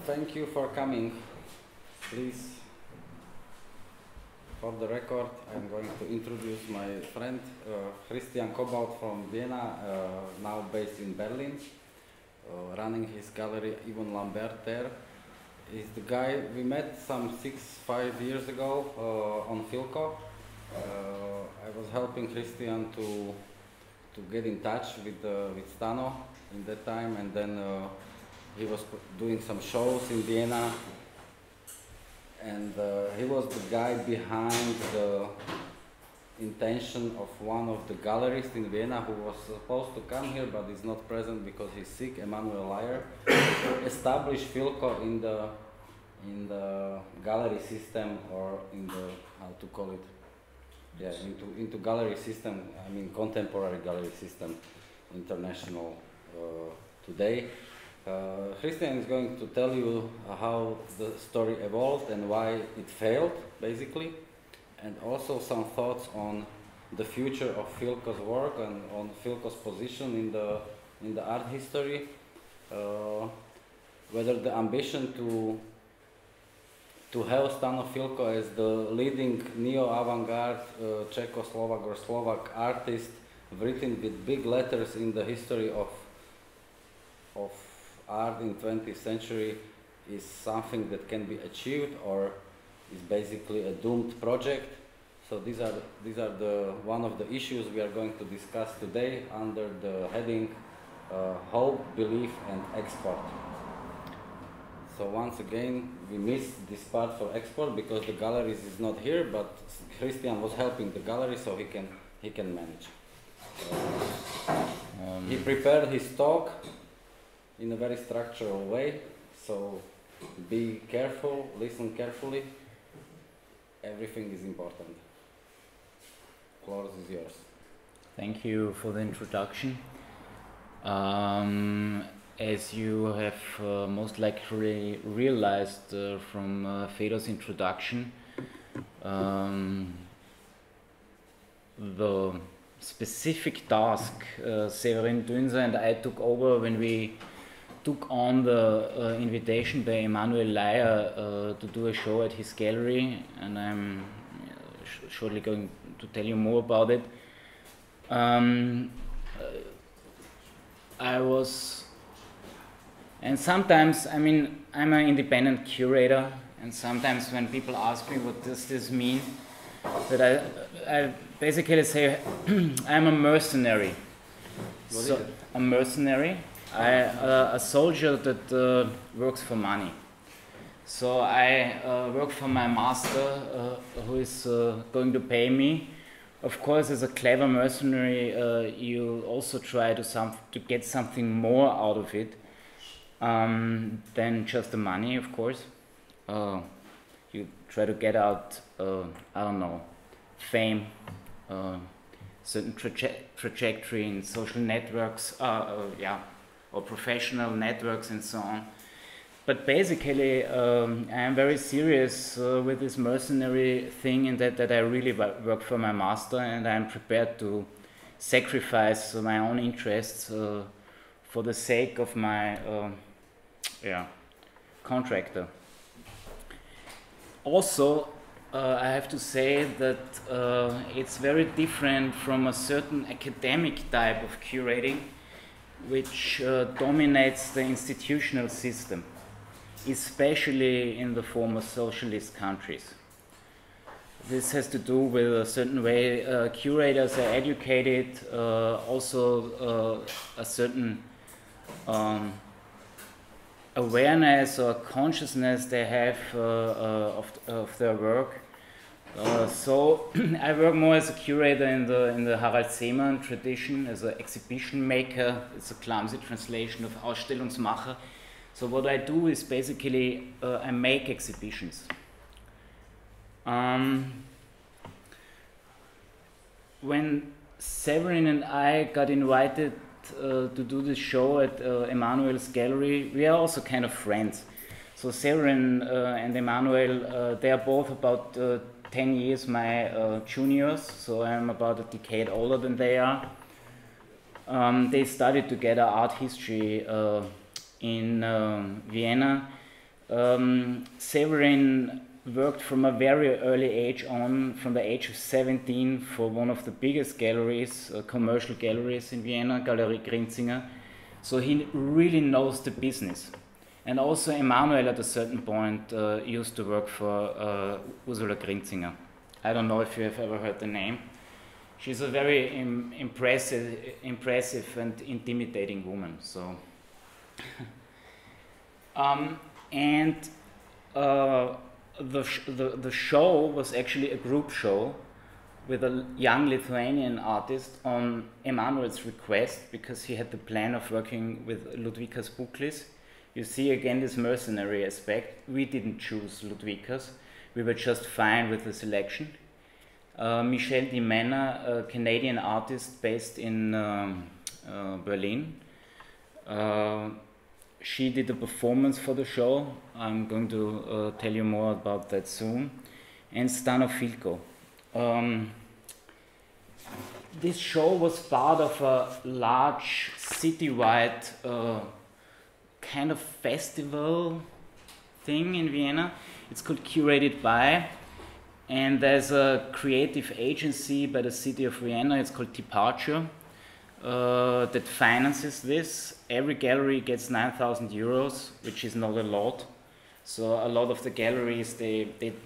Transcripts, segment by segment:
Thank you for coming. Please, for the record, I'm going to introduce my friend Christian Kobalt from Vienna, now based in Berlin, running his gallery Yvon Lambert there. He's the guy we met some 5 years ago on Filco. I was helping Christian to get in touch with Stano in that time, and then he was doing some shows in Vienna, and he was the guy behind the intention of one of the gallerists in Vienna who was supposed to come here but is not present because he's sick, Emanuel Leyer, established Filco in the gallery system, or in the, how to call it, yeah, into gallery system, I mean contemporary gallery system, international today. Christian is going to tell you how the story evolved and why it failed, basically, and also some thoughts on the future of Filco's work and on Filco's position in the art history, whether the ambition to have Stano Filco as the leading neo-avant-garde Czechoslovak or Slovak artist, written with big letters in the history of art in 20th century, is something that can be achieved, or is basically a doomed project. So these are the one of the issues we are going to discuss today under the heading Hope, Belief and Export. So once again, we missed this part for export because the galleries is not here, but Christian was helping the gallery, so he can manage. He prepared his talk in a very structural way, so be careful, listen carefully. Everything is important. Floor is yours. Thank you for the introduction. As you have most likely realized from Fedor's introduction, the specific task Severin Dünser and I took over when we took on the invitation by Emanuel Leyer to do a show at his gallery, and I'm shortly going to tell you more about it. And sometimes, I mean, I'm an independent curator, and sometimes when people ask me what does this mean, that I basically say I'm a mercenary. What is it? A mercenary, a soldier that works for money. So I work for my master, who is going to pay me. Of course, as a clever mercenary, you also try to get something more out of it than just the money, of course. You try to get out, I don't know, fame, certain trajectory in social networks, or professional networks and so on. But basically, I am very serious with this mercenary thing, in that I really work for my master, and I am prepared to sacrifice my own interests for the sake of my contractor. Also, I have to say that it's very different from a certain academic type of curating, which dominates the institutional system, especially in the former socialist countries. This has to do with a certain way curators are educated, also a certain awareness or consciousness they have of their work. So I work more as a curator in the Harald Seemann tradition, as an exhibition maker. It's a clumsy translation of Ausstellungsmacher. So what I do is basically I make exhibitions. When Severin and I got invited to do this show at Emanuel's gallery, we are also kind of friends. So Severin and Emanuel, they are both about 10 years my juniors, so I'm about a decade older than they are. They studied together art history in Vienna. Severin worked from a very early age on, from the age of 17, for one of the biggest galleries, commercial galleries in Vienna, Galerie Grinzinger. So he really knows the business. And also Emanuel at a certain point used to work for Ursula Grinzinger. I don't know if you have ever heard the name. She's a very impressive and intimidating woman. So, the show was actually a group show with a young Lithuanian artist on Emanuel's request, because he had the plan of working with Ludvikas Buklis. You see again this mercenary aspect. We didn't choose Ludvikas. We were just fine with the selection. Michelle Di Mena, a Canadian artist based in Berlin. She did a performance for the show. I'm going to tell you more about that soon. And Stano Filko. This show was part of a large citywide kind of festival thing in Vienna. It's called Curated By. And there's a creative agency by the city of Vienna, it's called Departure, that finances this. Every gallery gets 9,000 euros, which is not a lot. So a lot of the galleries, they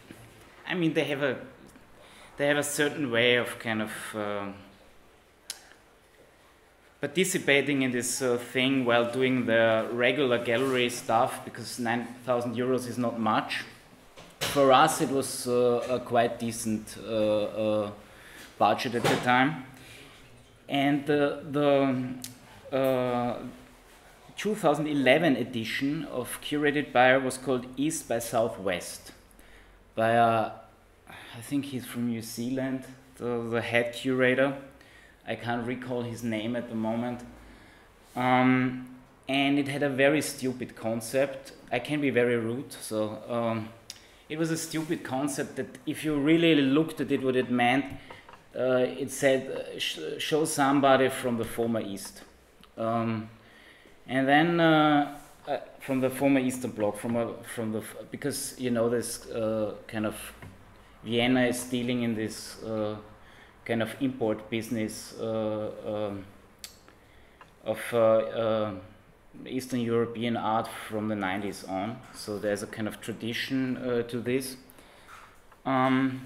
have a certain way of kind of participating in this thing while doing the regular gallery stuff, because 9,000 euros is not much. For us, it was a quite decent budget at the time. And the 2011 edition of Curated By was called East by Southwest, by I think he's from New Zealand, the head curator. I can't recall his name at the moment. And it had a very stupid concept. I can be very rude, so it was a stupid concept that if you really looked at it, what it meant, it said, show somebody from the former East. And then from the former Eastern Bloc, because you know this kind of Vienna is dealing in this kind of import business of Eastern European art from the 90s on. So there's a kind of tradition to this. And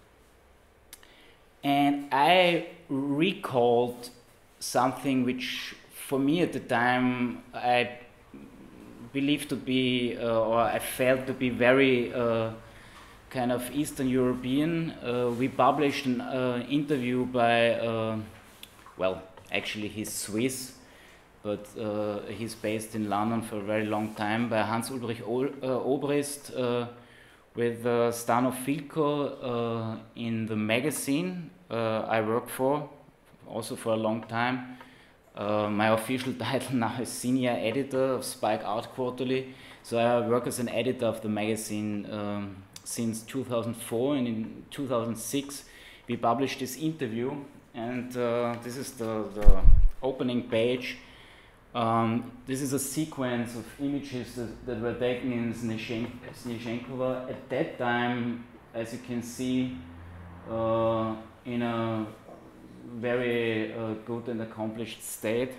I recalled something which for me at the time I believed to be, or I felt to be very kind of Eastern European. We published an interview by, well, actually he's Swiss, but he's based in London for a very long time, by Hans-Ulrich Obrist, with Stano Filko in the magazine I work for, also for a long time. My official title now is Senior Editor of Spike Art Quarterly, so I work as an editor of the magazine since 2004, and in 2006 we published this interview, and this is the opening page. This is a sequence of images that were taken in Snezhenkova at that time, as you can see, in a very good and accomplished state.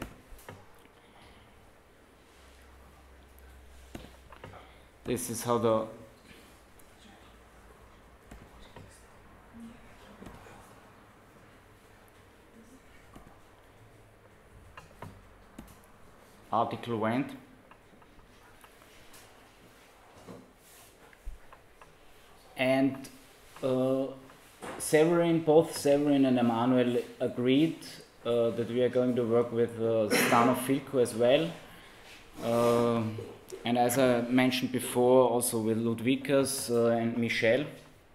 This is how the article went. And both Severin and Emanuel agreed that we are going to work with Stano Filko as well. And as I mentioned before, also with Ludvikas and Michel.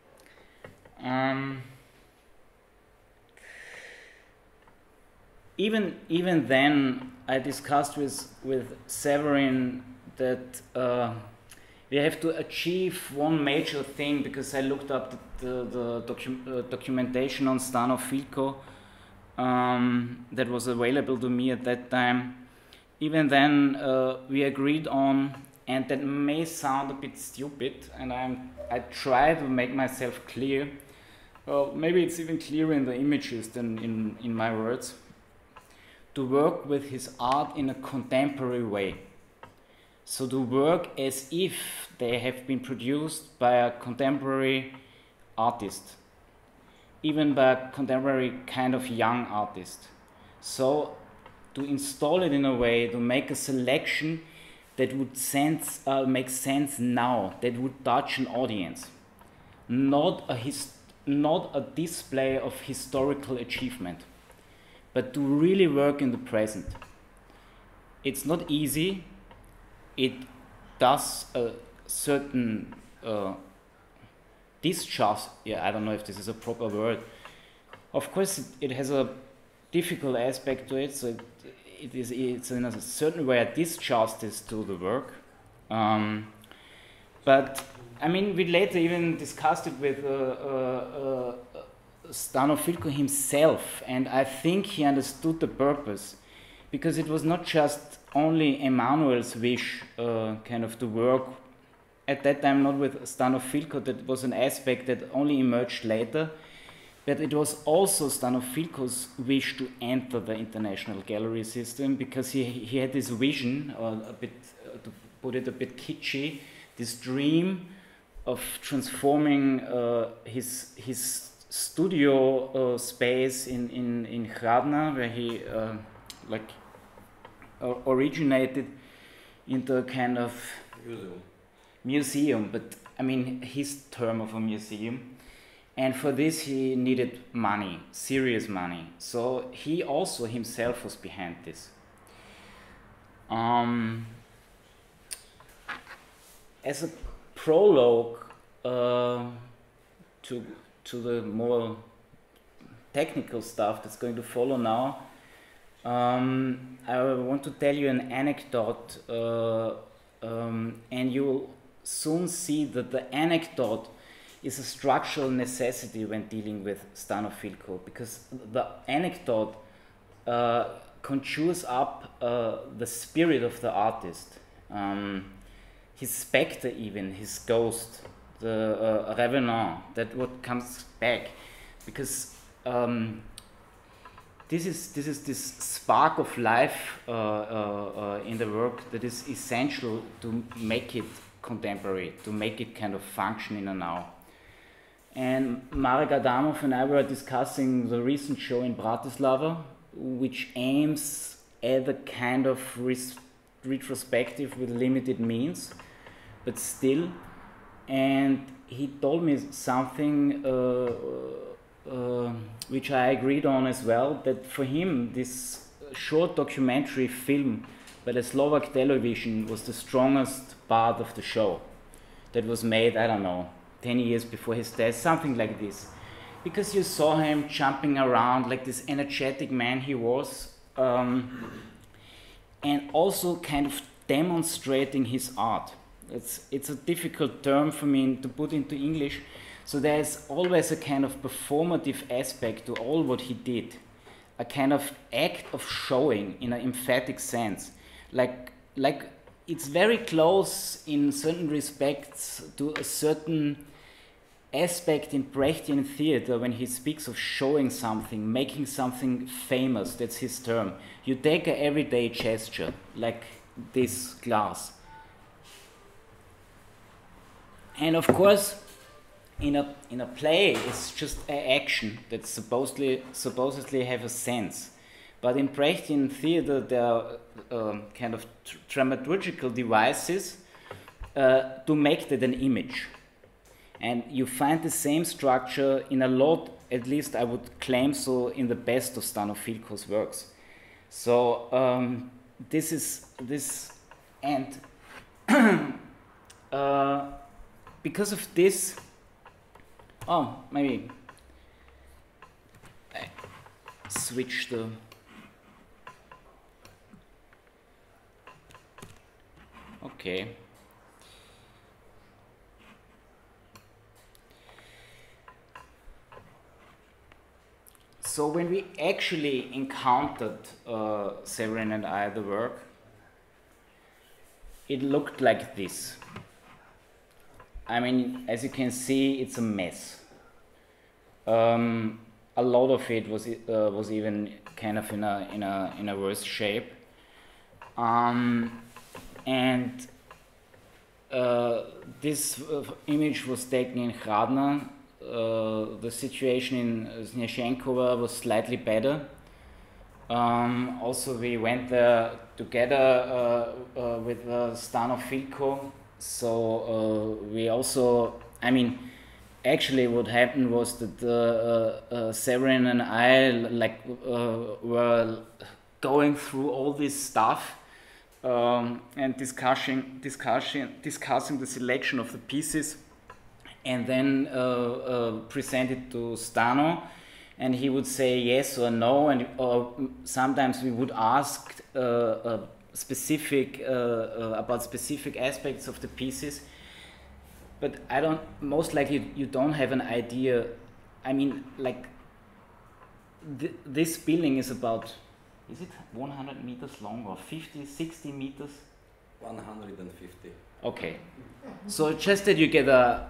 Even then, I discussed with Severin that we have to achieve one major thing, because I looked up the documentation on Stano Filko that was available to me at that time. Even then, we agreed on, and that may sound a bit stupid, and I try to make myself clear. Well, maybe it's even clearer in the images than in my words. To work with his art in a contemporary way. So to work as if they have been produced by a contemporary artist, even by a contemporary kind of young artist. So to install it in a way, to make a selection that would make sense now, that would touch an audience, not a display of historical achievement, but to really work in the present. It's not easy. It does a certain discharge. Yeah, I don't know if this is a proper word. Of course, it has a difficult aspect to it. So it's in a certain way a disjustice to the work. But I mean, we later even discussed it with Stano Filko himself, and I think he understood the purpose, because it was not just only Emanuel's wish kind of to work at that time, not with Stano Filko, that was an aspect that only emerged later, but it was also Stano Filko's wish to enter the international gallery system, because he had this vision, or a bit, to put it a bit kitschy, this dream of transforming his studio space in Hradna, where he originated, into a kind of museum, but I mean his term of a museum. And for this he needed money, serious money. So he also himself was behind this. As a prologue to the more technical stuff that's going to follow now, I want to tell you an anecdote, and you will soon see that the anecdote is a structural necessity when dealing with Stano Filko, because the anecdote conjures up the spirit of the artist, his spectre even, his ghost, the revenant, that what comes back, because this is this spark of life in the work that is essential to make it contemporary, to make it kind of function in a now. And Marek Adamov and I were discussing the recent show in Bratislava, which aims at a kind of retrospective with limited means, but still. And he told me something which I agreed on as well, that for him this short documentary film by the Slovak television was the strongest part of the show that was made, I don't know, 10 years before his death, something like this. Because you saw him jumping around like this energetic man he was, and also kind of demonstrating his art. It's a difficult term for me to put into English. So there's always a kind of performative aspect to all what he did, a kind of act of showing in an emphatic sense. Like it's very close in certain respects to a certain aspect in Brechtian theater when he speaks of showing something, making something famous. That's his term. You take an everyday gesture, like this glass. And of course, in a play, it's just an action that supposedly have a sense. But in Brechtian theater, there are kind of dramaturgical devices to make that an image. And you find the same structure in a lot, at least I would claim so, in the best of Stano Filko's works. So this, and because of this, maybe I switch the. Okay. So when we actually encountered, Severin and I, the work, it looked like this. I mean, as you can see, it's a mess. A lot of it was even kind of in a worse shape, and this image was taken in Hradna. The situation in Zneženkova was slightly better. Also, we went there together with Stano Filko. So we also, I mean, actually what happened was that Severin and I were going through all this stuff and discussing the selection of the pieces, and then present it to Stano, and he would say yes or no, and sometimes we would ask specific about specific aspects of the pieces, but most likely you don't have an idea. I mean, like this building is about, is it 100 meters long or 50, 60 meters? 150. Okay, so just that you get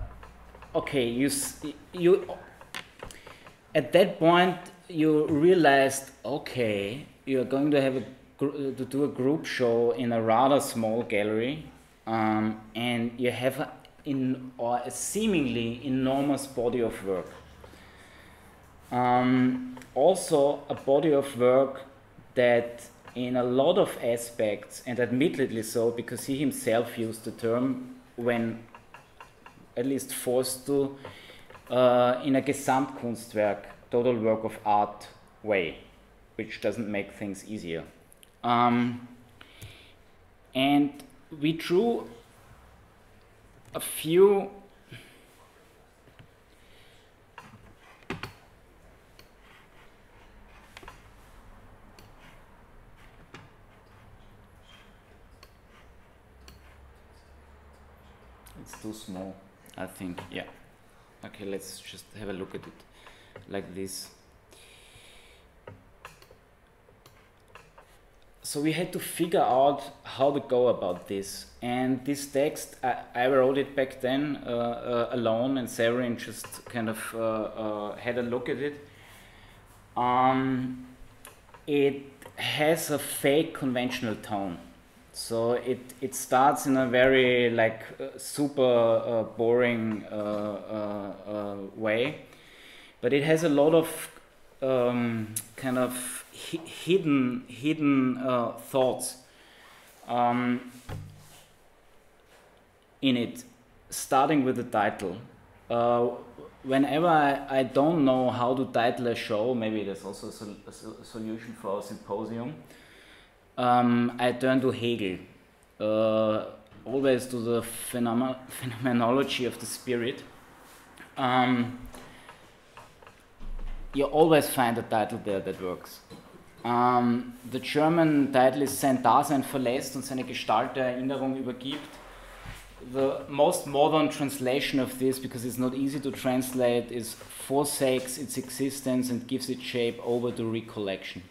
you at that point you realized, okay, you're going to have to do a group show in a rather small gallery, and you have a seemingly enormous body of work. Also a body of work that in a lot of aspects, and admittedly so, because he himself used the term when at least forced to, in a Gesamtkunstwerk, total work of art way, which doesn't make things easier. And we drew a few it's too small, I think. Yeah. Okay, let's just have a look at it like this. So we had to figure out how to go about this, and this text, I wrote it back then alone, and Severin just kind of had a look at it. It has a fake conventional tone, so it starts in a very super boring way, but it has a lot of kind of hidden thoughts in it, starting with the title. Whenever I don't know how to title a show, maybe there's also a solution for our symposium, I turn to Hegel, always to the phenomenology of the spirit. You always find a title there that works. The German title is Sein Dasein verlässt und seine Gestalt der Erinnerung übergibt. The most modern translation of this, because it's not easy to translate, is forsakes its existence and gives its shape over to recollection.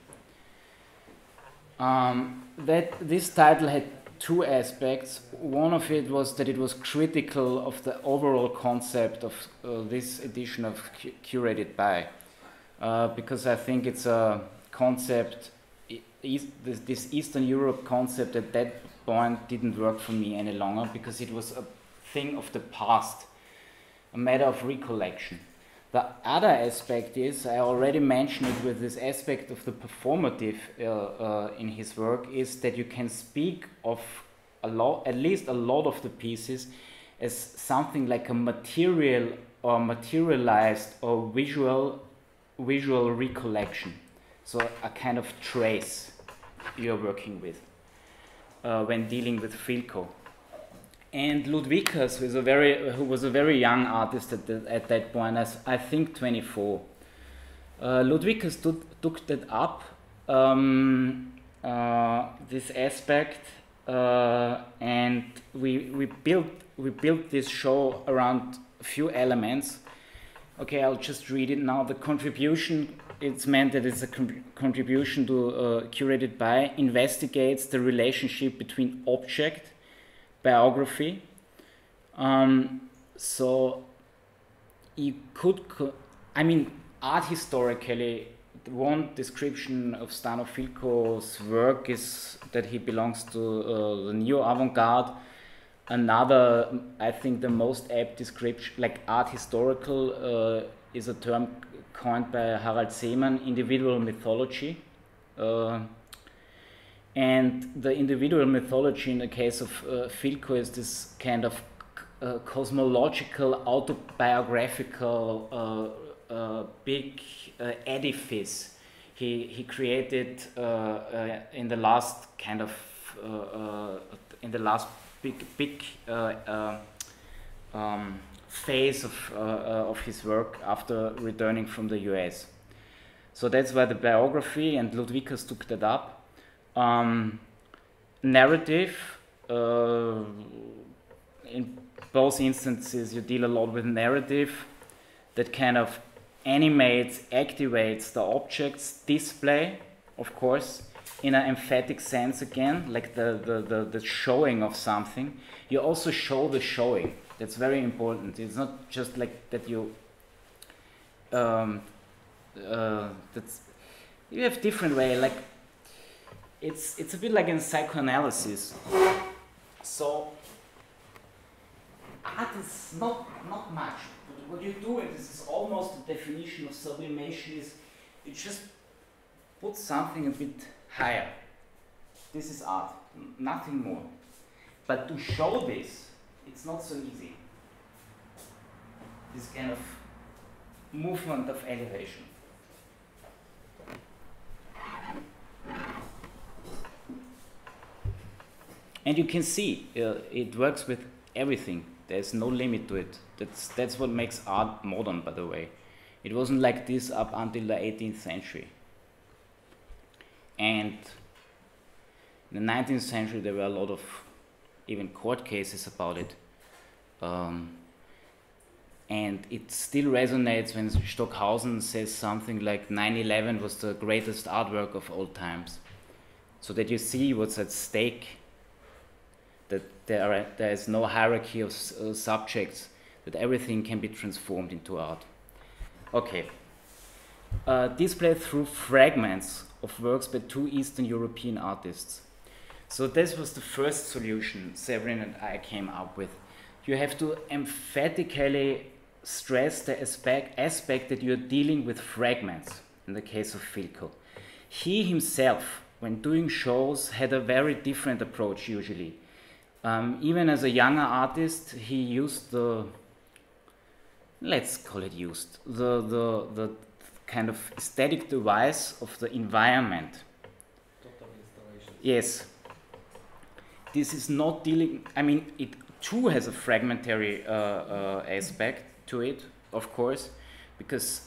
This title had two aspects. One of it was that it was critical of the overall concept of this edition of Curated By, because I think it's a concept, this Eastern Europe concept at that point didn't work for me any longer, because it was a thing of the past, a matter of recollection. The other aspect is, I already mentioned it with this aspect of the performative in his work, is that you can speak of at least a lot of the pieces as something like a material or materialized or visual recollection. So a kind of trace you're working with when dealing with Filko. And Ludwikas, who was a very young artist at that point, I think 24. Ludwikas took that up, this aspect, and we built this show around a few elements. Okay, I'll just read it now. The contribution, it's meant that it's a contribution to Curated By, investigates the relationship between object, biography. So you could, I mean, art historically, one description of Stano Filko's work is that he belongs to the neo avant-garde. Another, I think the most apt description, like art historical, is a term coined by Harald Seemann, individual mythology. And the individual mythology in the case of Filko is this kind of cosmological, autobiographical, big edifice he created in the last kind of in the last big phase of his work after returning from the US. So that's why the biography, and Ludwikas took that up. Narrative, in both instances you deal a lot with narrative that kind of animates, activates the object's display, of course, in an emphatic sense again, like the showing of something. You also show the showing. That's very important. It's not just like that you that's, you have different way, like it's a bit like in psychoanalysis. So art is not much. But what you do, and this is almost the definition of sublimation, is you just put something a bit higher. This is art, nothing more. But to show this, it's not so easy. This kind of movement of elevation. And you can see it works with everything. There's no limit to it. That's what makes art modern, by the way. It wasn't like this up until the 18th century. And in the 19th century, there were a lot of even court cases about it. And it still resonates when Stockhausen says something like 9/11 was the greatest artwork of all times. So that you see what's at stake, that there is no hierarchy of subjects, that everything can be transformed into art. Okay. Displayed through fragments of works by two Eastern European artists. So this was the first solution Severin and I came up with. You have to emphatically stress the aspect that you're dealing with fragments, in the case of Filko. He himself, when doing shows, had a very different approach usually. Even as a younger artist, he used the, let's call it used, the kind of aesthetic device of the environment. Total installation. Yes. This is not dealing, I mean, it too has a fragmentary aspect to it, of course, because,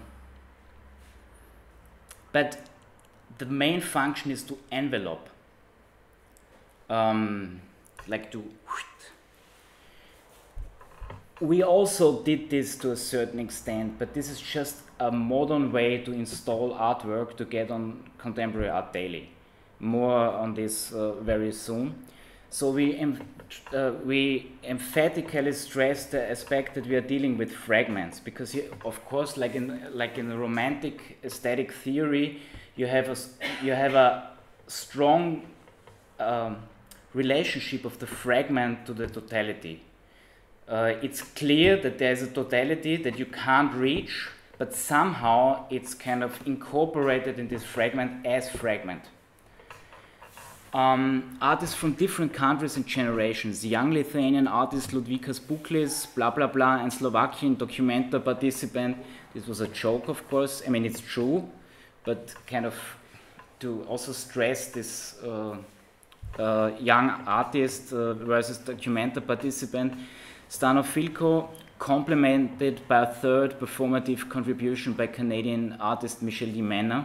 but the main function is to envelope, like to. We also did this to a certain extent, but this is just a modern way to install artwork to get on Contemporary Art Daily. More on this very soon. So we emphatically stress the aspect that we are dealing with fragments, because of course, like in a romantic aesthetic theory, you have a strong relationship of the fragment to the totality. It's clear that there's a totality that you can't reach, but somehow it's kind of incorporated in this fragment as fragment. Artists from different countries and generations, young Lithuanian artist Ludwikas Buklis, blah blah blah, and Slovakian documenta participant. This was a joke, of course. I mean, it's true, but kind of to also stress this young artist versus documenta participant. Stano Filko, complemented by a third performative contribution by Canadian artist Michel Dimena.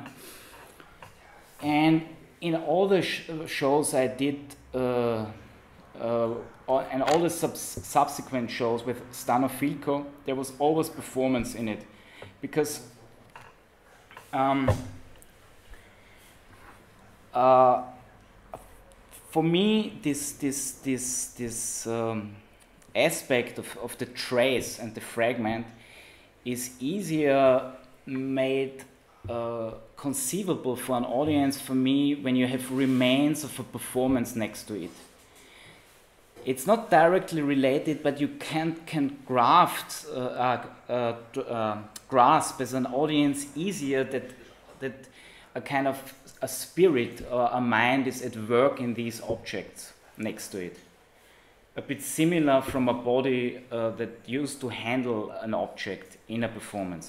And in all the shows I did, and all the subsequent shows with Stano Filko, there was always performance in it, because for me, this aspect of the trace and the fragment is easier made conceivable for an audience, for me, when you have remains of a performance next to it. It's not directly related, but you can grasp as an audience easier that a kind of a spirit or a mind is at work in these objects next to it. A bit similar from a body that used to handle an object in a performance.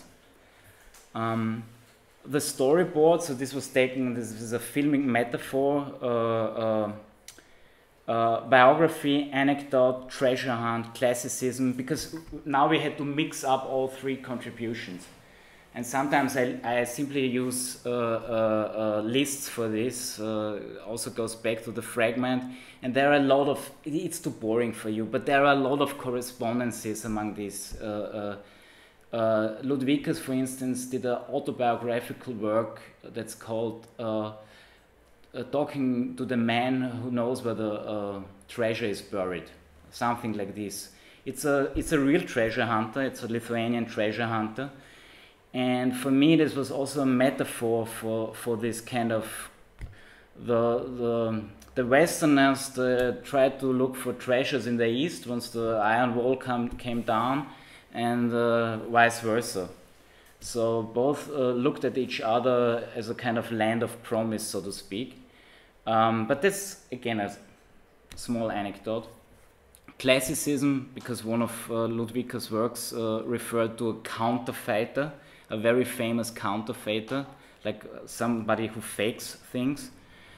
The storyboard, so this was taken, this is a filming metaphor, biography, anecdote, treasure hunt, classicism, because now we had to mix up all three contributions. And sometimes I simply use lists for this, also goes back to the fragment. And there are a lot of, it's too boring for you, but there are a lot of correspondences among these. Ludwicus, for instance, did an autobiographical work that's called Talking to the Man Who Knows Where the Treasure is Buried, something like this. It's a real treasure hunter, it's a Lithuanian treasure hunter. And for me, this was also a metaphor for this kind of the Westerners tried to look for treasures in the East once the Iron Wall came down, and vice versa. So both looked at each other as a kind of land of promise, so to speak. But that's, again, a small anecdote. Classicism, because one of Ludwicus' works referred to a counterfeiter, a very famous counterfeiter, like somebody who fakes things.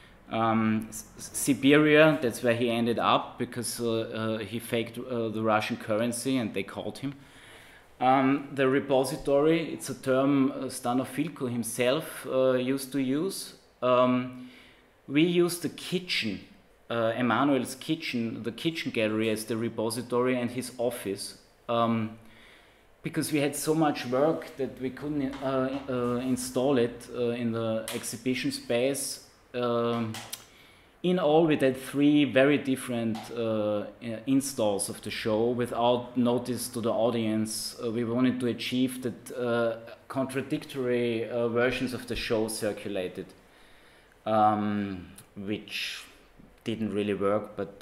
Siberia, that's where he ended up, because he faked the Russian currency and they caught him. The repository, it's a term Stano Filko himself used to use. We use the kitchen, Emanuel's kitchen, the kitchen gallery as the repository and his office, because we had so much work that we couldn't install it in the exhibition space. In all, we did 3 very different installs of the show without notice to the audience. We wanted to achieve that contradictory versions of the show circulated, which didn't really work, but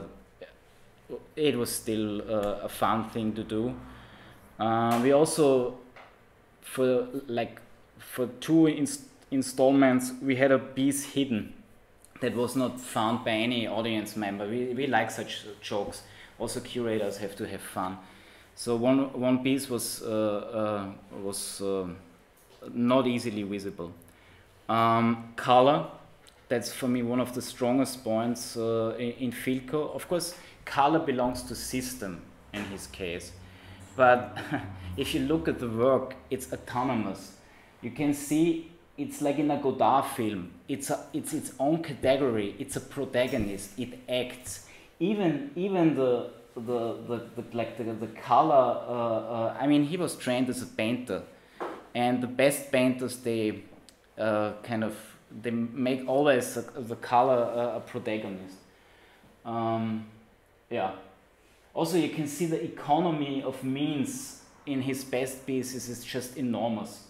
it was still a fun thing to do. We also, for 2 installments, we had a piece hidden that was not found by any audience member. We like such jokes. Also, curators have to have fun. So one piece was not easily visible. Color, that's for me one of the strongest points in Filko. Of course, color belongs to system in his case, but if you look at the work, it's autonomous. You can see it's like in a Godard film. It's its own category. It's a protagonist. It acts. Even the color. I mean, he was trained as a painter, and the best painters they make always the color a protagonist. Yeah. Also, you can see the economy of means in his best pieces is just enormous.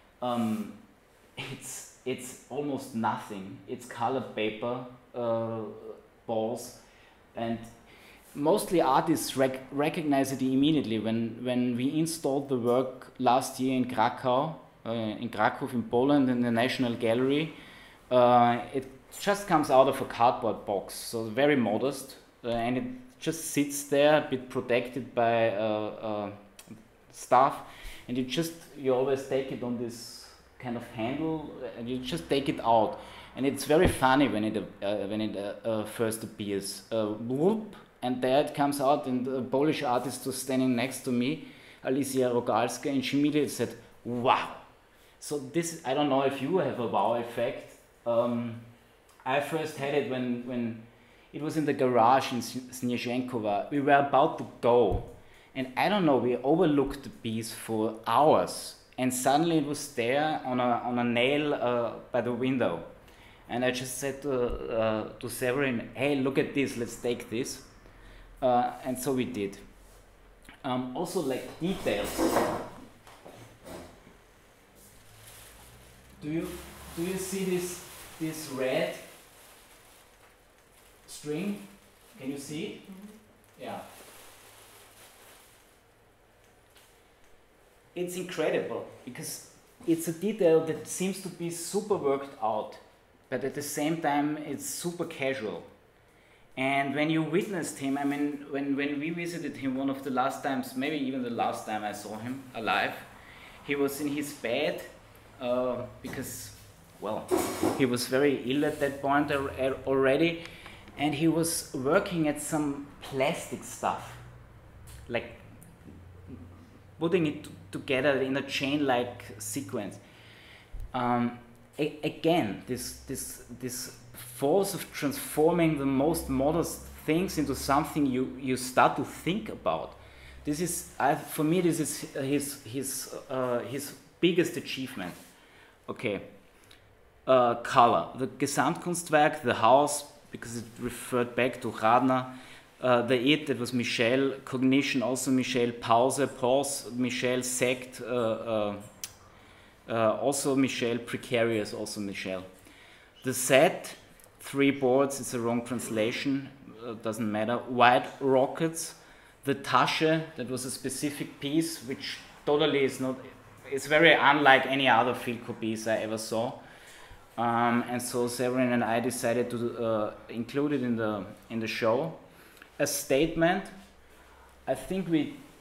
It's almost nothing. It's colored paper, balls, and mostly artists recognize it immediately. When we installed the work last year in Krakow, in Poland, in the National Gallery, it just comes out of a cardboard box, so very modest, and it just sits there, a bit protected by stuff, and you always take it on this kind of handle, and you just take it out, and it's very funny when it first appears. Whoop, and there it comes out, and the Polish artist was standing next to me, Alicja Rogalska, and she immediately said, "Wow!" So this, I don't know if you have a wow effect. I first had it when it was in the garage in Snezhenkova. We were about to go, and I don't know, we overlooked the piece for hours. And suddenly it was there on a nail by the window. And I just said to Severin, hey, look at this, let's take this. And so we did. Also, like details. Do you see this red string? Can you see it? Mm-hmm. Yeah. It's incredible because it's a detail that seems to be super worked out, but at the same time it's super casual. And when you witnessed him, I mean, when we visited him one of the last times, maybe even the last time I saw him alive, he was in his bed because, well, he was very ill at that point already, and he was working at some plastic stuff, like putting it together in a chain-like sequence. Again, this force of transforming the most modest things into something you start to think about. This is, for me, this is his biggest achievement. Okay, color. The Gesamtkunstwerk, the house, because it referred back to Radner. The it, that was Michel. Cognition, also Michel. Pause, Michel. Sect, also Michel. Precarious, also Michel. The set, 3 boards, it's a wrong translation, doesn't matter. White rockets. The Tasche, that was a specific piece, which totally is not, it's very unlike any other Filco piece I ever saw. And so Severin and I decided to include it in the show. A statement, I think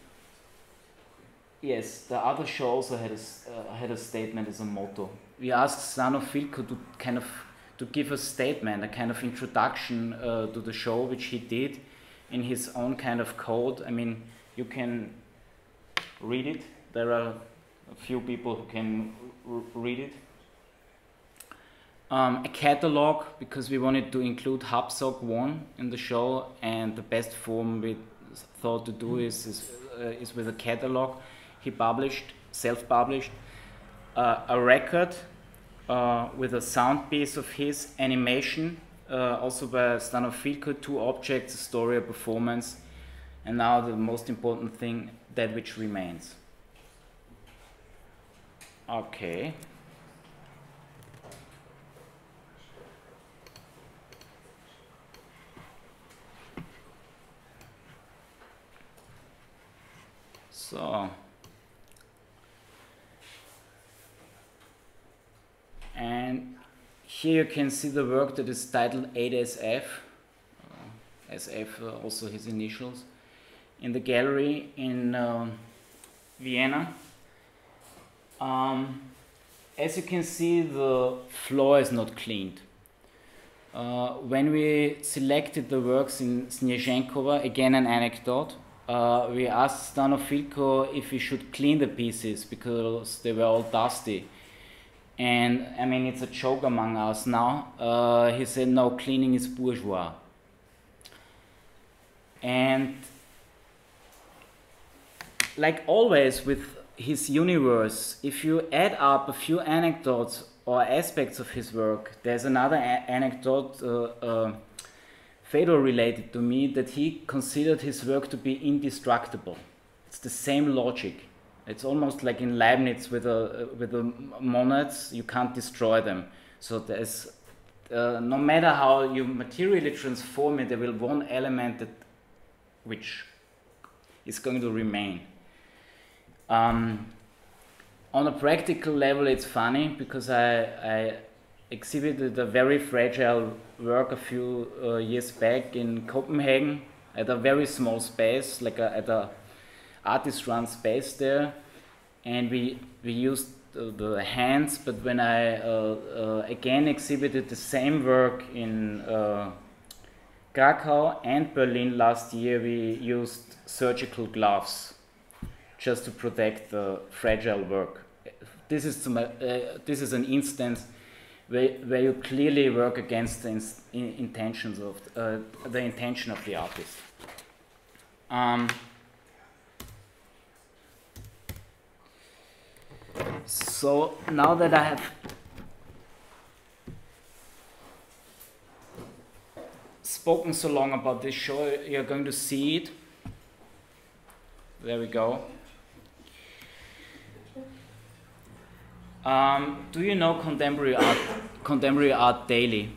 yes, the other show also had a statement as a motto. We asked Stano Filco to give a statement, a kind of introduction to the show, which he did in his own kind of code. I mean, you can read it. There are a few people who can read it. A catalog, because we wanted to include Hapsog 1 in the show, and the best form we thought to do is with a catalog. He published, self-published, a record with a sound piece of his, animation, also by Stano Filco, 2 objects, a story, a performance, and now the most important thing, that which remains. Okay. So, and here you can see the work that is titled 8SF, SF also his initials, in the gallery in Vienna. As you can see, the floor is not cleaned. When we selected the works in Snezhenkova, again an anecdote, we asked Stano Filco if we should clean the pieces because they were all dusty. And I mean, it's a joke among us now. He said, no, cleaning is bourgeois. And like always with his universe, if you add up a few anecdotes or aspects of his work, there's another anecdote Fedor related to me, that he considered his work to be indestructible. It's the same logic. It's almost like in Leibniz with the monads, you can't destroy them. So there's, no matter how you materially transform it, there will be one element which is going to remain. On a practical level, it's funny because I exhibited a very fragile work a few years back in Copenhagen at a very small space, like at a artist-run space there, and we used the hands. But when I again exhibited the same work in Krakow and Berlin last year, we used surgical gloves just to protect the fragile work. This is an instance where you clearly work against the intentions of the intention of the artist. So now that I have spoken so long about this show, you're going to see it. There we go. Do you know Contemporary Art, Contemporary Art Daily?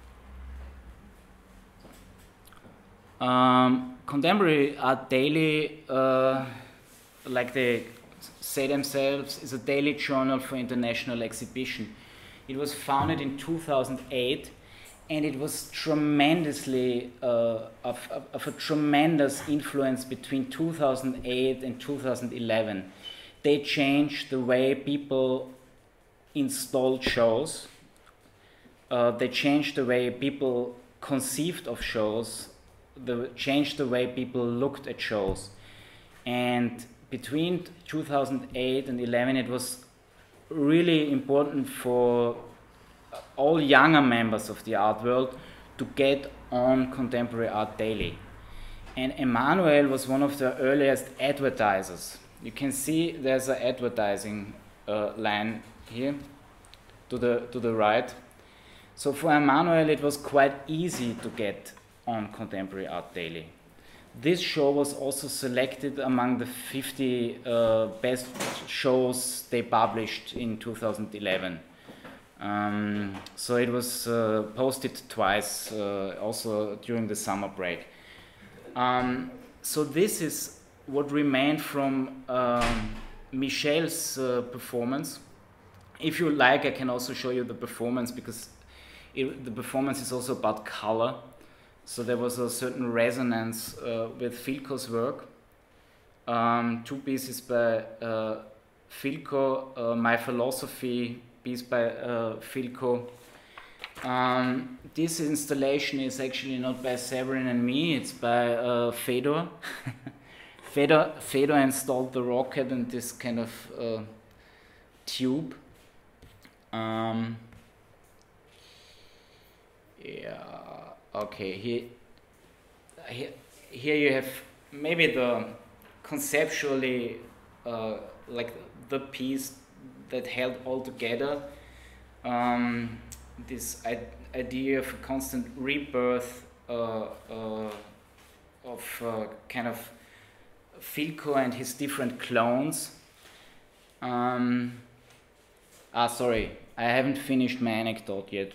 Contemporary Art Daily, like they say themselves, is a daily journal for international exhibition. It was founded in 2008, and it was tremendously of a tremendous influence between 2008 and 2011. They changed the way people installed shows. They changed the way people conceived of shows. They changed the way people looked at shows. And between 2008 and 11, it was really important for all younger members of the art world to get on Contemporary Art Daily. And Emmanuel was one of the earliest advertisers. You can see there's an advertising line here to the right. So for Emmanuel, it was quite easy to get on Contemporary Art Daily. This show was also selected among the 50 best shows they published in 2011. So it was posted twice, also during the summer break. So this is what remained from Michel's performance. If you like, I can also show you the performance, because the performance is also about color. So there was a certain resonance with Filco's work. Two pieces by Filco, My Philosophy piece by Filco. This installation is actually not by Severin and me, it's by Fedor. Fedor installed the rocket and this kind of tube. Yeah, okay, here you have maybe the conceptually like the piece that held all together this idea of a constant rebirth of kind of Filco and his different clones. Sorry, I haven't finished my anecdote yet.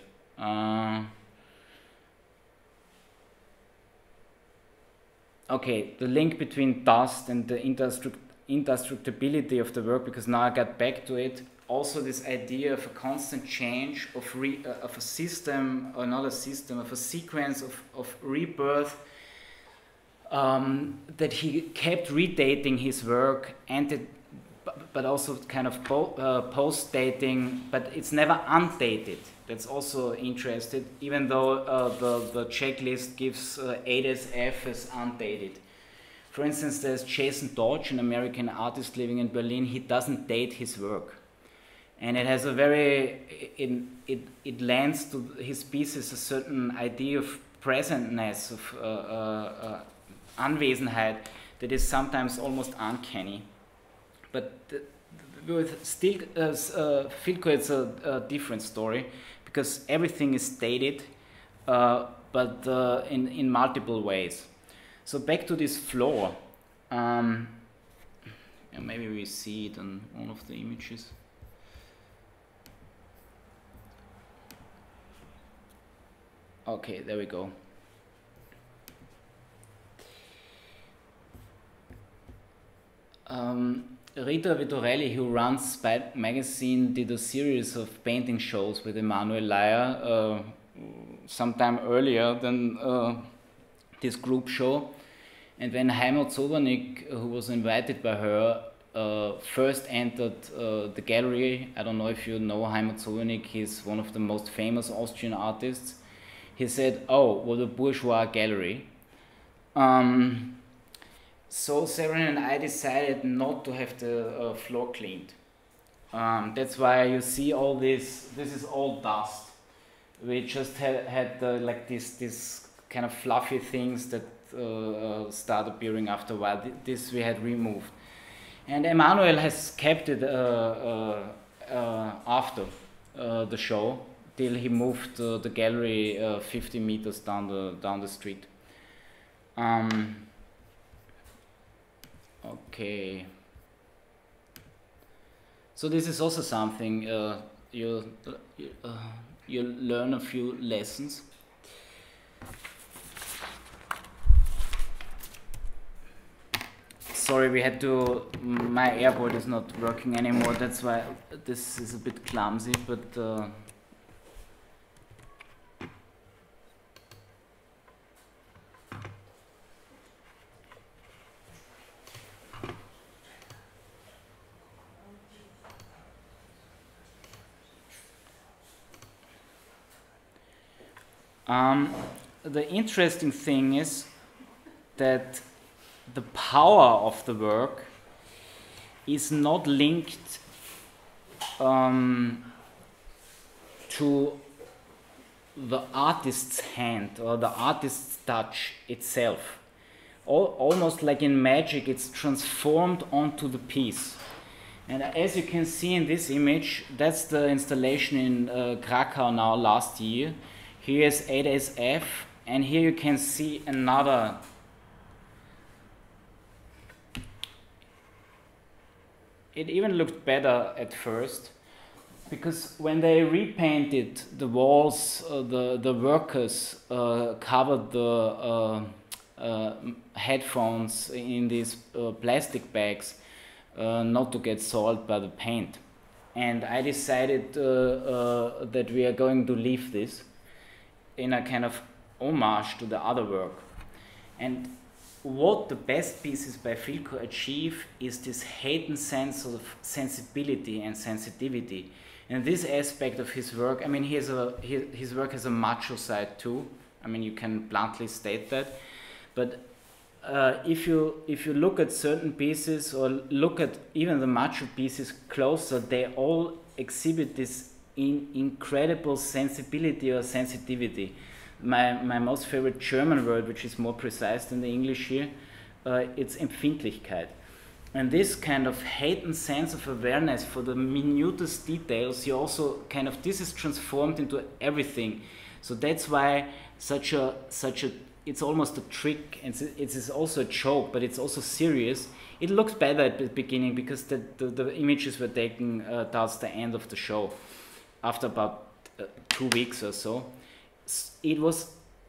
Okay, the link between dust and the indestructibility of the work, because now I got back to it. Also this idea of a constant change of a system, or not a system, of a sequence of rebirth, that he kept redating his work, and but also kind of post-dating, but it's never undated. That's also interesting, even though the checklist gives A-F as undated. For instance, there's Jason Dodge, an American artist living in Berlin. He doesn't date his work. And it has a very, it lends to his pieces a certain idea of presentness, of Anwesenheit, that is sometimes almost uncanny. But with still Filco, it's a different story, because everything is dated, but in multiple ways. So back to this floor. And maybe we see it on one of the images. Okay, there we go. Rita Vittorelli, who runs Spite Magazine, did a series of painting shows with Emanuel Leyer sometime earlier than this group show. And when Heimo Zobernik, who was invited by her, first entered the gallery, I don't know if you know Heimo Zobernik, he's one of the most famous Austrian artists. He said, "Oh, what a bourgeois gallery." So Severin and I decided not to have the floor cleaned. That's why you see all this. This is all dust. We just had like this kind of fluffy things that start appearing after a while. This we had removed, and Emanuel has kept it after the show, till he moved the gallery 50 meters down the street. Okay. So this is also something you learn a few lessons. Sorry, my airboard is not working anymore, that's why this is a bit clumsy, but the interesting thing is that the power of the work is not linked to the artist's hand or the artist's touch itself. Almost like in magic, it's transformed onto the piece. And as you can see in this image, that's the installation in Krakow now last year. Here is 8SF, and here you can see another. It even looked better at first, because when they repainted the walls, the workers covered the headphones in these plastic bags not to get soiled by the paint. And I decided that we are going to leave this in a kind of homage to the other work. And what the best pieces by Filko achieve is this heightened sense of sensibility and sensitivity. And this aspect of his work, I mean, his work has a macho side too. I mean, you can bluntly state that. But if you look at certain pieces or look at even the macho pieces closer, they all exhibit this incredible sensibility or sensitivity. My most favorite German word, which is more precise than the English here, it's Empfindlichkeit. And this kind of heightened sense of awareness for the minutest details, you also kind of, this is transformed into everything. So that's why it's almost a trick, and it is also a joke, but it's also serious. It looked better at the beginning because the images were taken towards the end of the show, after about 2 weeks or so. It was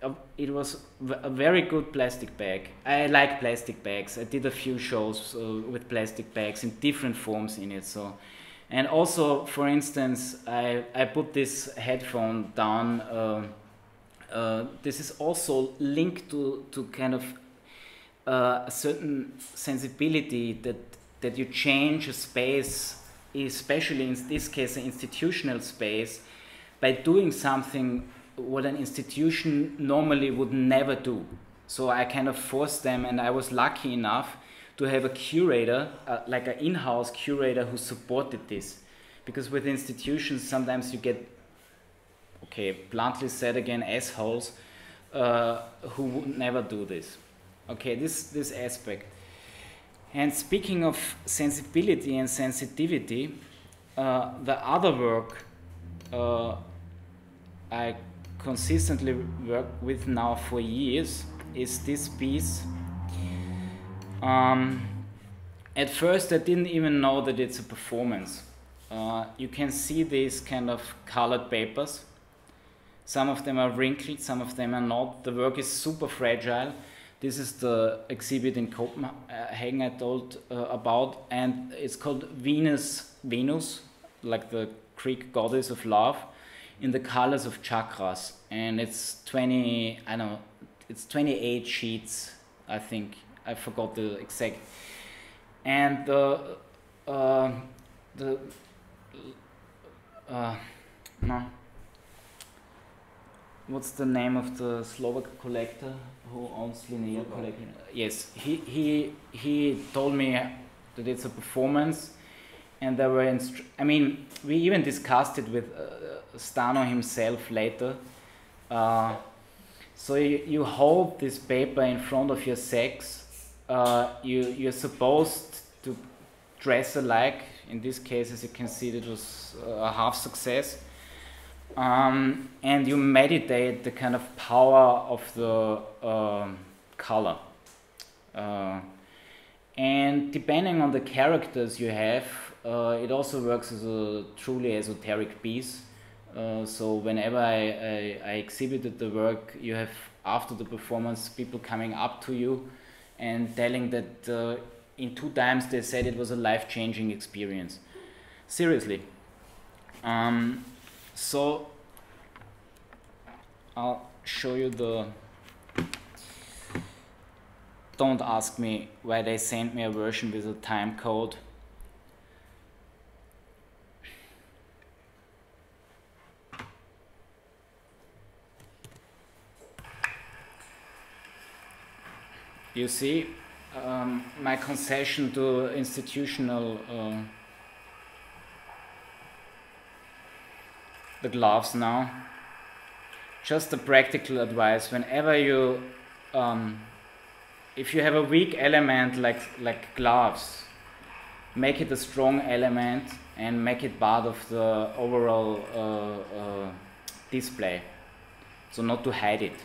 a very good plastic bag. I like plastic bags. I did a few shows with plastic bags in different forms in it. So, and also, for instance, I put this headphone down. This is also linked to kind of a certain sensibility that you change a space, especially in this case an institutional space, by doing something what an institution normally would never do. So I kind of forced them, and I was lucky enough to have a curator, like an in-house curator who supported this. Because with institutions sometimes you get, okay, bluntly said again, assholes who would never do this. Okay, this aspect. And speaking of sensibility and sensitivity, the other work I consistently work with now for years is this piece. At first I didn't even know that it's a performance. You can see these kind of colored papers. Some of them are wrinkled, some of them are not. The work is super fragile. This is the exhibit in Copenhagen I told about, and it's called Venus, like the Greek goddess of love, in the colors of chakras. And it's 28 sheets, I think. I forgot the exact. And what's the name of the Slovak collector who owns Linear Collection? Yes, he told me that it's a performance, and there were I mean, we even discussed it with Stano himself later. So you hold this paper in front of your sex. You're supposed to dress alike. In this case, as you can see, it was a half success. and you meditate the kind of power of the color. And depending on the characters you have, it also works as a truly esoteric piece. So whenever I exhibited the work, you have, after the performance, people coming up to you and telling that in 2 times they said it was a life-changing experience. Seriously. So I'll show you the... Don't ask me why they sent me a version with a time code. You see, my concession to institutional the gloves now. Just a practical advice: whenever you if you have a weak element like gloves, make it a strong element and make it part of the overall display, so not to hide it.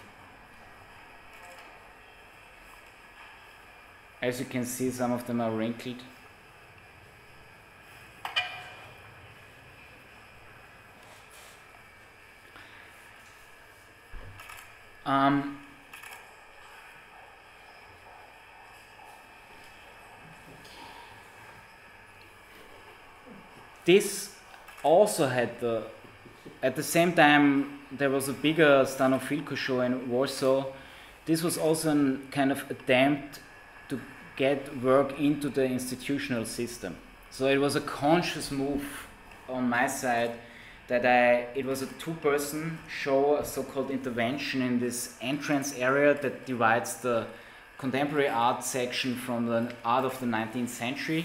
As you can see, some of them are wrinkled. This also had at the same time there was a bigger Stano Filko show in Warsaw. This was also a kind of attempt to get work into the institutional system. So it was a conscious move on my side that it was a 2-person show, a so-called intervention in this entrance area that divides the contemporary art section from the art of the 19th century.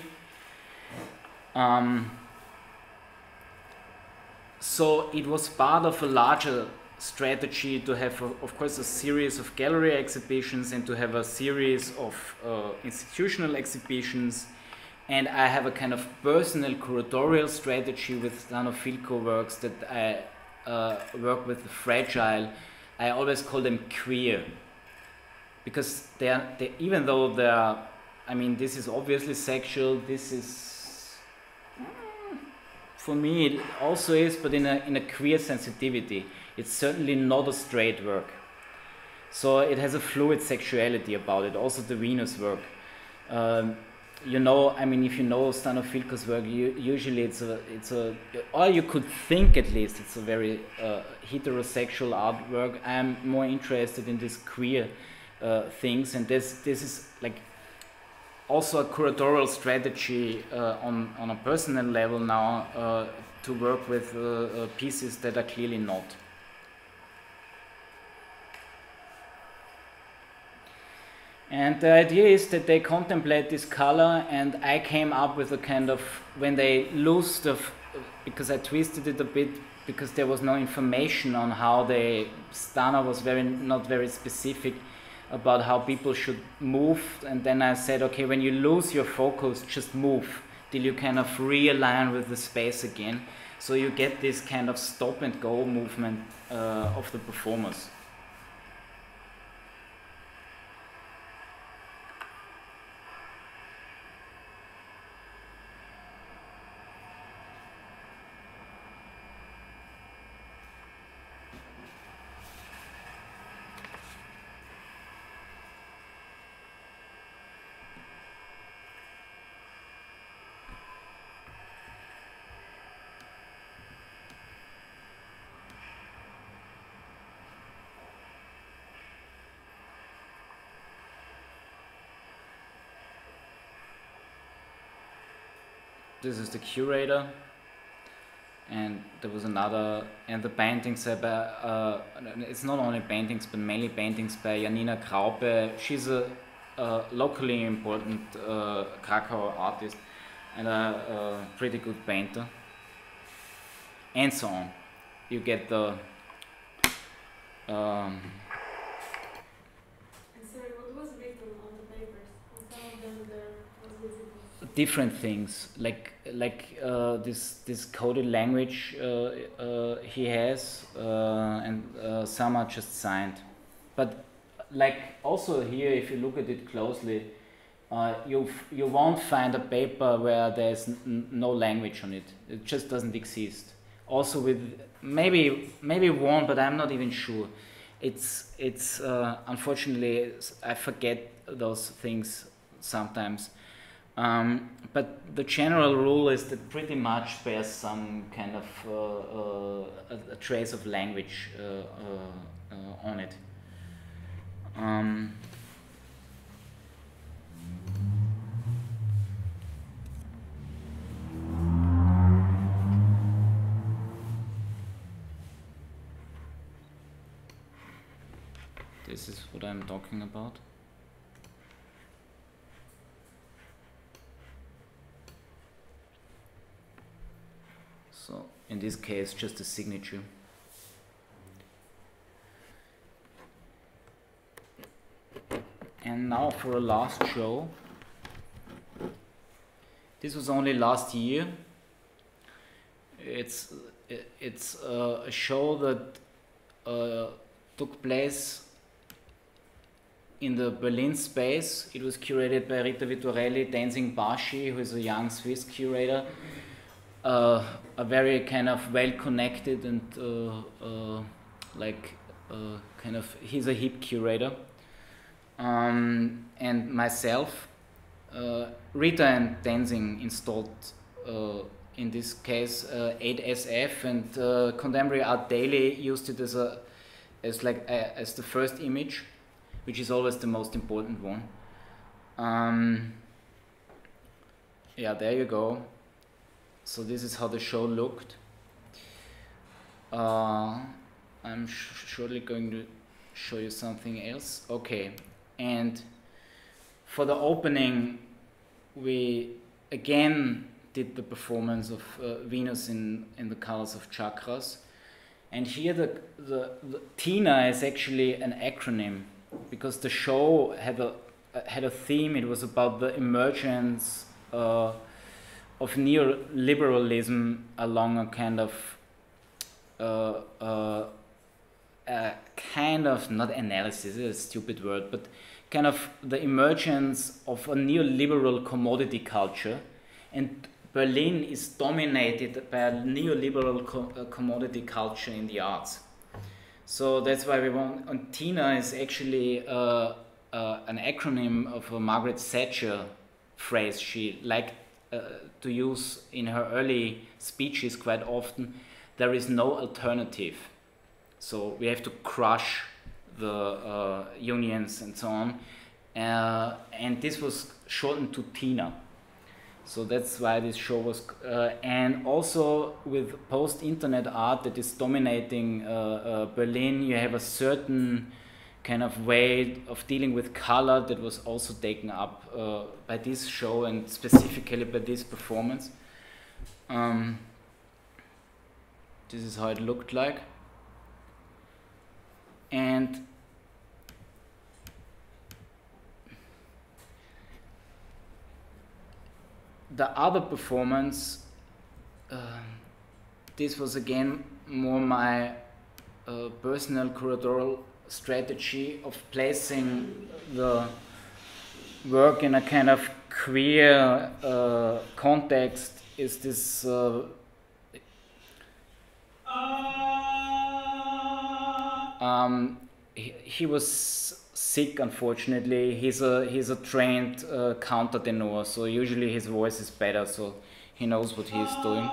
So it was part of a larger strategy to have, of course, a series of gallery exhibitions and to have a series of institutional exhibitions. And I have a kind of personal curatorial strategy with Stano Filko works that I work with the fragile. I always call them queer, because they even though they are, I mean, this is obviously sexual. This is, for me, it also is, but in a queer sensitivity. It's certainly not a straight work. So it has a fluid sexuality about it. Also the Venus work. You know, I mean, if you know Stano Filko's work, usually it's a, or you could think at least it's a very heterosexual artwork. I'm more interested in these queer things, and this is like also a curatorial strategy on a personal level now to work with pieces that are clearly not. And the idea is that they contemplate this color, and I came up with a kind of, when they lose the, because I twisted it a bit, because there was no information on how Stano was not very specific about how people should move, and then I said, okay, when you lose your focus, just move till you kind of realign with the space again, so you get this kind of stop and go movement of the performers. This is the curator, and there was another, and the paintings are by, it's not only paintings, but mainly paintings by Janina Kraupe. She's a locally important Krakow artist and a pretty good painter, and so on. You get the different things, like this coded language he has, and some are just signed. But like also here, if you look at it closely, you won't find a paper where there's no language on it. It just doesn't exist. Also with maybe one, but I'm not even sure. It's unfortunately I forget those things sometimes. But the general rule is that pretty much bears some kind of a trace of language on it. This is what I'm talking about. So in this case, just a signature. And now for a last show. This was only last year. It's a show that took place in the Berlin space. It was curated by Rita Vittorelli, Tenzing Bashi, who is a young Swiss curator, a very kind of well-connected and kind of, he's a hip curator, and myself. Rita and Tenzing installed in this case 8SF, and Contemporary Art Daily used it as the first image, which is always the most important one. Yeah, there you go. So this is how the show looked. I'm surely going to show you something else. Okay, and for the opening, we again did the performance of Venus in the colors of chakras. And here the TINA is actually an acronym, because the show had a theme. It was about the emergence of neoliberalism along a kind of not analysis, it's a stupid word, but kind of the emergence of a neoliberal commodity culture, and Berlin is dominated by a neoliberal commodity culture in the arts. So that's why we want. And TINA is actually an acronym of a Margaret Thatcher phrase she liked to use in her early speeches quite often. There is no alternative. So we have to crush the unions and so on. And this was shortened to TINA. So that's why this show was, and also with post-internet art that is dominating Berlin, you have a certain kind of way of dealing with color that was also taken up by this show and specifically by this performance. This is how it looked like. And the other performance, this was again more my personal curatorial strategy of placing the work in a kind of queer context. Is this he was sick, unfortunately. He's a trained countertenor, so usually his voice is better, so he knows what he's doing.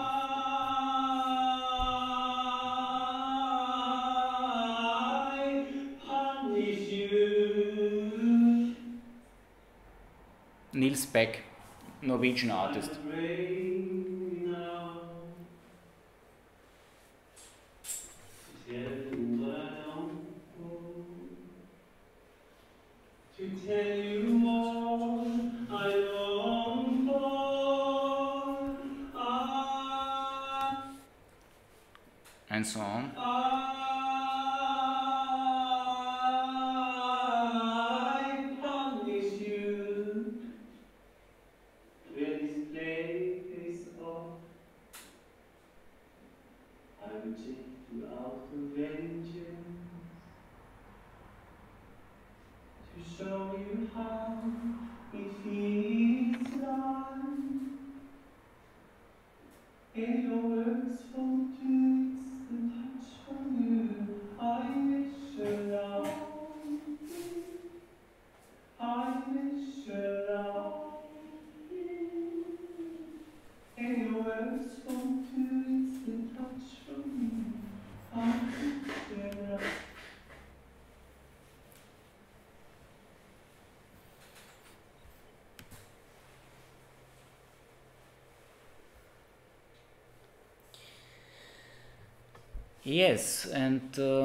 Niels Beck, Norwegian artist. And so on. Yes, and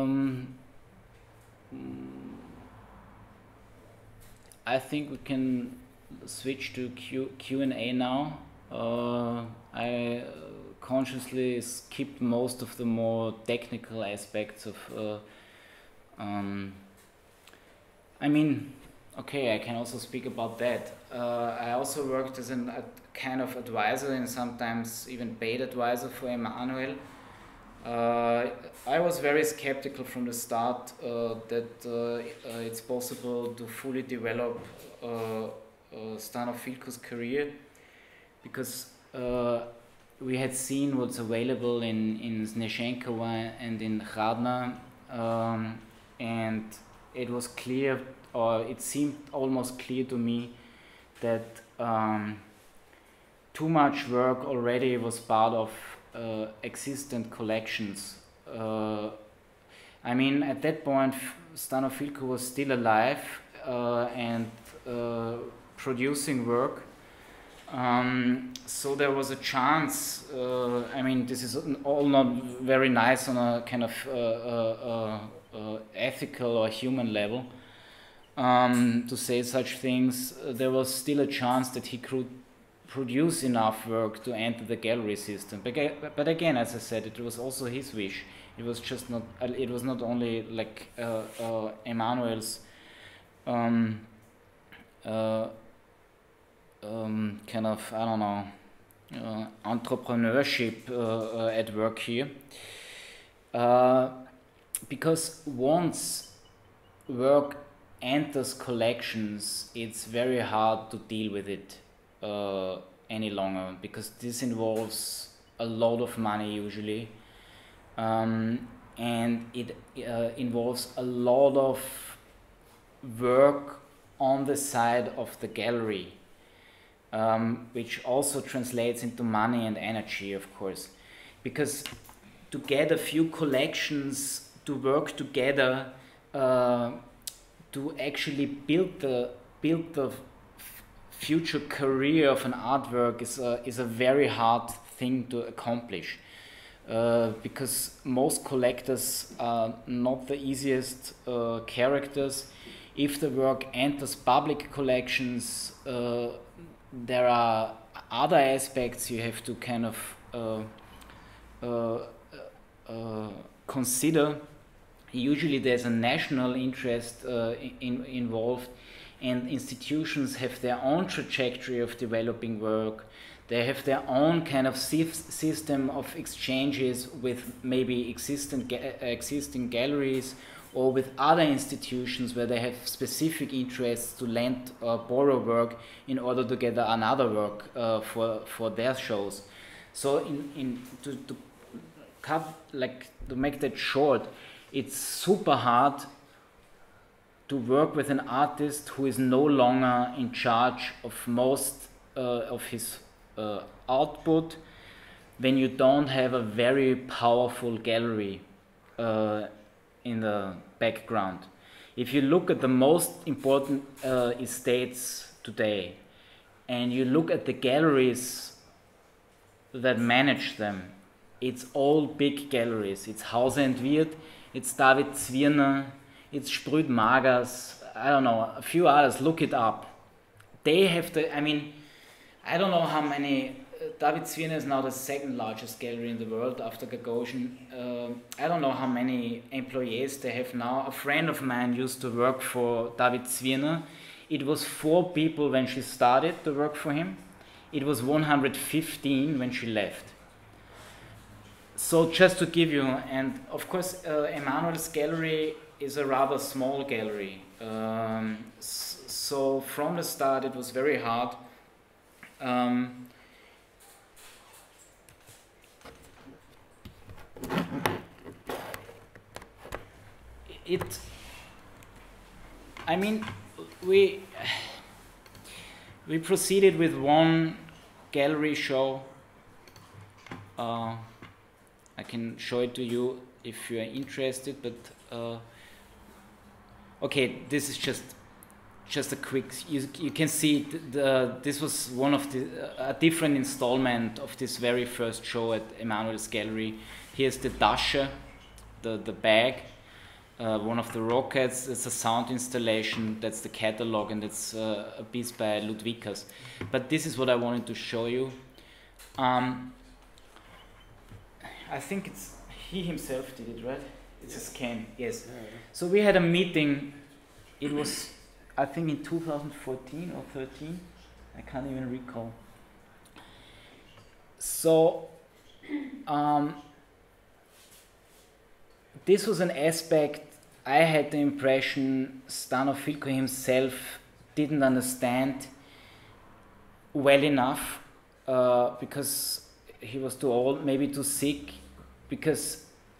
I think we can switch to Q&A now. I consciously skipped most of the more technical aspects of I mean, okay, I can also speak about that. I also worked as a kind of advisor and sometimes even paid advisor for Emmanuel. I was very skeptical from the start that it's possible to fully develop Stano Filko's career, because we had seen what's available in Zneshenkova and in Hradna, and it was clear, or it seemed almost clear to me, that too much work already was part of existent collections. I mean, at that point, Stano Filko was still alive and producing work. So there was a chance, I mean, this is all not very nice on a kind of ethical or human level, to say such things. There was still a chance that he could produce enough work to enter the gallery system. But again, as I said, it was also his wish. It was just not. It was not only like Emmanuel's kind of, I don't know, entrepreneurship at work here. Because once work enters collections, it's very hard to deal with it any longer, because this involves a lot of money usually, and it involves a lot of work on the side of the gallery, which also translates into money and energy, of course, because to get a few collections to work together to actually build the future career of an artwork is a very hard thing to accomplish, because most collectors are not the easiest characters. If the work enters public collections, there are other aspects you have to kind of consider. Usually there's a national interest involved, and institutions have their own trajectory of developing work. They have their own kind of system of exchanges with maybe existing galleries, or with other institutions where they have specific interests to lend or borrow work in order to get another work for their shows. So to make that short, it's super hard to work with an artist who is no longer in charge of most of his output, when you don't have a very powerful gallery in the background. If you look at the most important estates today, and you look at the galleries that manage them, it's all big galleries. It's Hauser and Wirth, it's David Zwirner, it's Sprüd Magers, I don't know, a few others, look it up. They have I mean, I don't know how many, David Zwirner is now the second largest gallery in the world after Gagosian. I don't know how many employees they have now. A friend of mine used to work for David Zwirner. It was 4 people when she started to work for him. It was 115 when she left. So just to give you, and of course Emmanuel's gallery is a rather small gallery. So from the start it was very hard. I mean, we proceeded with one gallery show. I can show it to you if you are interested, but okay, this is just a quick. You can see this was one of a different installment of this very first show at Emmanuel's gallery. Here's the Tasche. the bag, one of the rockets. It's a sound installation. That's the catalog, and it's a piece by Ludwikas. But this is what I wanted to show you. I think it's he himself did it, right? It's a scan, yes. Yeah. So we had a meeting. It was, I think, in 2014 or 13. I can't even recall. So this was an aspect I had the impression Stano Filko himself didn't understand well enough, because he was too old, maybe too sick, because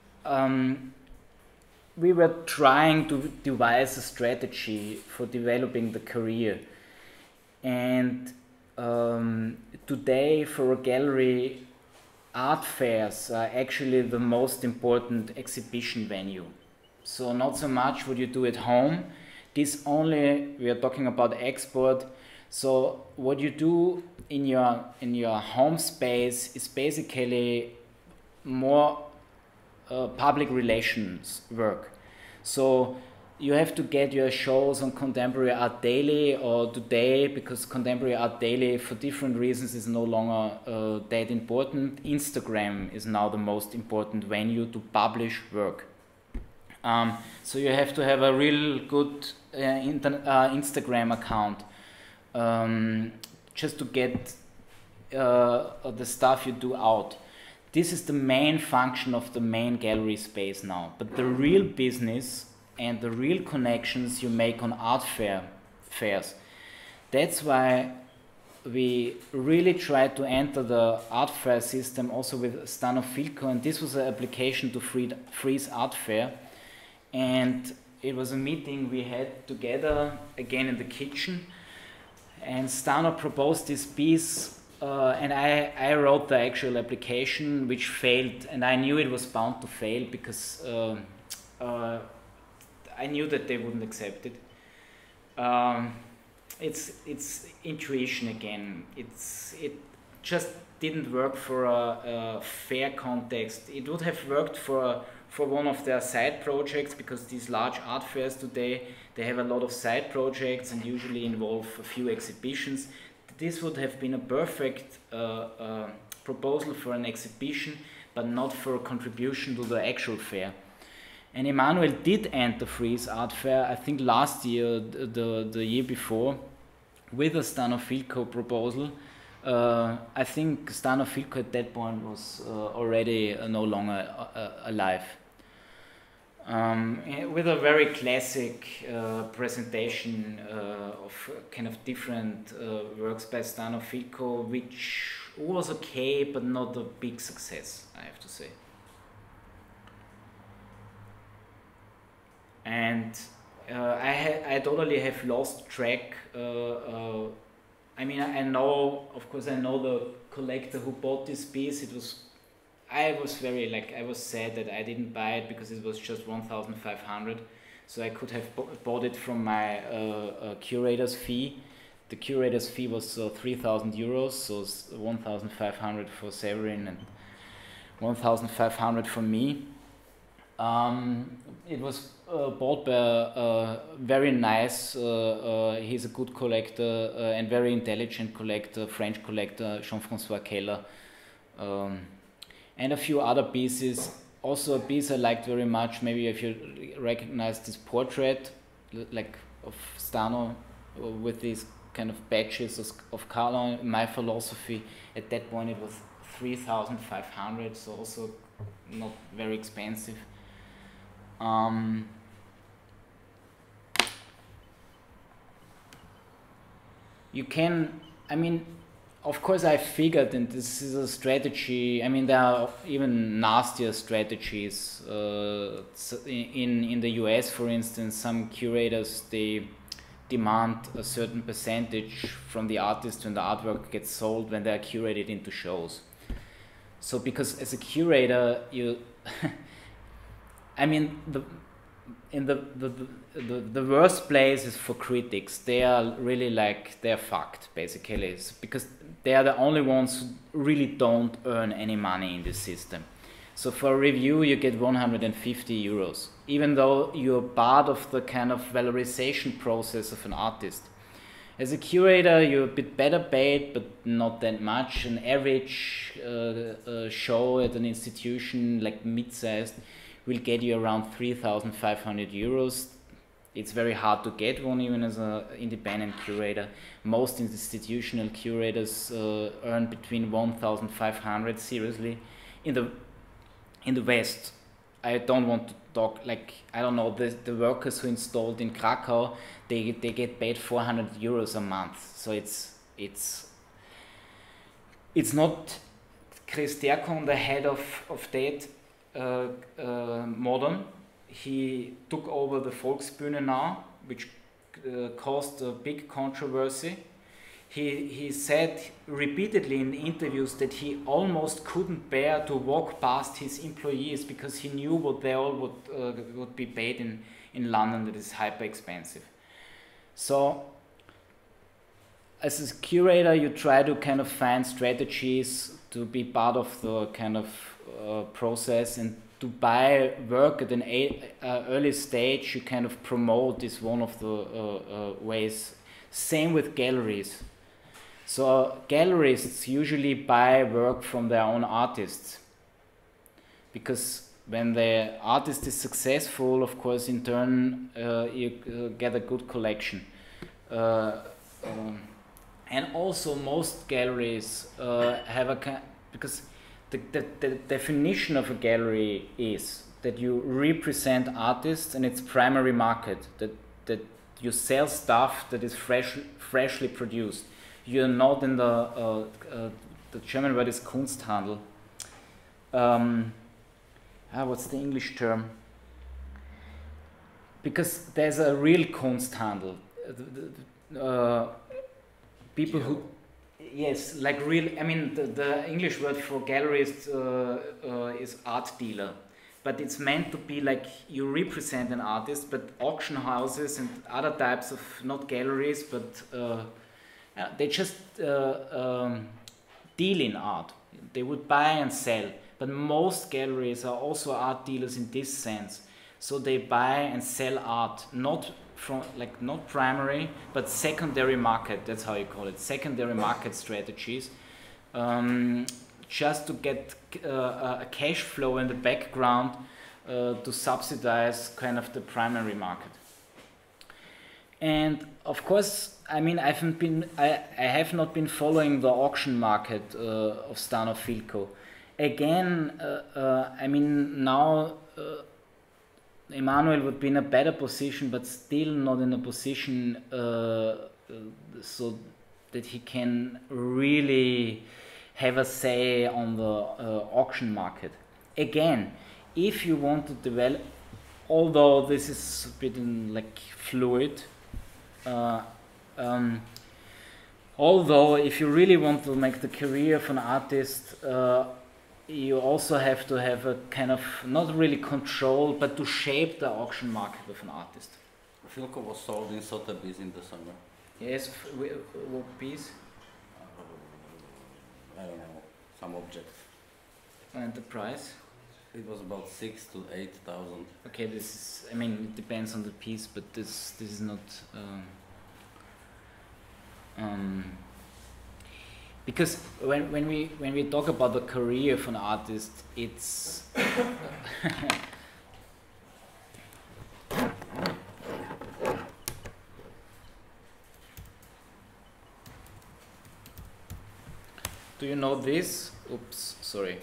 we were trying to devise a strategy for developing the career. And today, for a gallery, art fairs are actually the most important exhibition venue. So not so much what you do at home. This only, we are talking about export. So what you do in your home space is basically more public relations work. So you have to get your shows on Contemporary Art Daily or Today, because Contemporary Art Daily, for different reasons, is no longer that important. Instagram is now the most important venue to publish work. So you have to have a real good Instagram account just to get the stuff you do out. This is the main function of the main gallery space now. But the real business and the real connections you make on art fairs. That's why we really tried to enter the art fair system also with Stano Filko, and this was an application to Frieze Art Fair. And it was a meeting we had together, again in the kitchen, and Stano proposed this piece, and I wrote the actual application, which failed, and I knew it was bound to fail because I knew that they wouldn't accept it. It's intuition again. It just didn't work for a fair context. It would have worked for one of their side projects, because these large art fairs today, they have a lot of side projects and usually involve a few exhibitions. This would have been a perfect proposal for an exhibition, but not for a contribution to the actual fair. And Emanuel did enter Frieze Art Fair, I think last year, the year before, with a Stano Filko proposal. I think Stano Filko at that point was already no longer alive. With a very classic presentation of kind of different works by Stano Filko, which was okay, but not a big success, I have to say. And I totally have lost track. I mean, I know, of course, I know the collector who bought this piece. I was sad that I didn't buy it, because it was just 1,500. So I could have bought it from my curator's fee. The curator's fee was 3,000 euros, so 1,500 for Severin and 1,500 for me. It was bought by a very nice, he's a good collector and very intelligent collector, French collector, Jean-François Keller, and a few other pieces. Also a piece I liked very much, maybe if you recognize this portrait, like of Stano with these kind of patches of color. My philosophy, at that point it was 3,500, so also not very expensive. You can, I mean, of course I figured, and this is a strategy, I mean there are even nastier strategies. In the US, for instance, some curators, they demand a certain percentage from the artist when the artwork gets sold, when they are curated into shows. So because as a curator, you I mean, the worst place is for critics. They are really like, they're fucked, basically. It's because they are the only ones who really don't earn any money in this system. So for a review, you get 150 euros, even though you're part of the kind of valorization process of an artist. As a curator, you're a bit better paid, but not that much. An average show at an institution, like mid-sized, will get you around 3,500 euros. It's very hard to get one, even as an independent curator. Most institutional curators earn between 1,500, seriously. In the West, I don't want to talk, like, I don't know, the workers who installed in Krakow, they get paid 400 euros a month. So it's not Chris Derkon, the head of Tate Modern. He took over the Volksbühne now, which caused a big controversy. He said repeatedly in interviews that he almost couldn't bear to walk past his employees because he knew what they all would be paid in London, that is hyper expensive. So as a curator, you try to kind of find strategies to be part of the kind of process, and to buy work at an early stage, you kind of promote is one of the ways. Same with galleries. So gallerists usually buy work from their own artists, because when the artist is successful, of course, in turn, you get a good collection. And also most galleries have a because the definition of a gallery is that you represent artists and its primary market, that you sell stuff that is freshly produced. You're not in the German word is Kunsthandel. What's the English term? Because there's a real Kunsthandel. People who, yes, like real. I mean, the English word for gallerist is art dealer, but it's meant to be like you represent an artist. But auction houses and other types of, not galleries, but they just deal in art. They would buy and sell. But most galleries are also art dealers in this sense. So they buy and sell art, not primary, but secondary market. That's how you call it. Secondary market strategies, just to get a cash flow in the background to subsidize kind of the primary market. And of course, I mean, I have not been following the auction market of Stano Filco. Again, I mean, now Emanuel would be in a better position, but still not in a position so that he can really have a say on the auction market. Again, if you want to develop, although this is a bit like fluid, although if you really want to make the career of an artist, you also have to have a kind of, not really control, but to shape the auction market of an artist. Filco was sold in Sotheby's in the summer. Yes, what piece? I don't know, some object. And the price? It was about 6,000 to 8,000. Okay, this is, I mean, it depends on the piece, but this is not... because when we talk about the career of an artist, it's do you know this? Oops, sorry.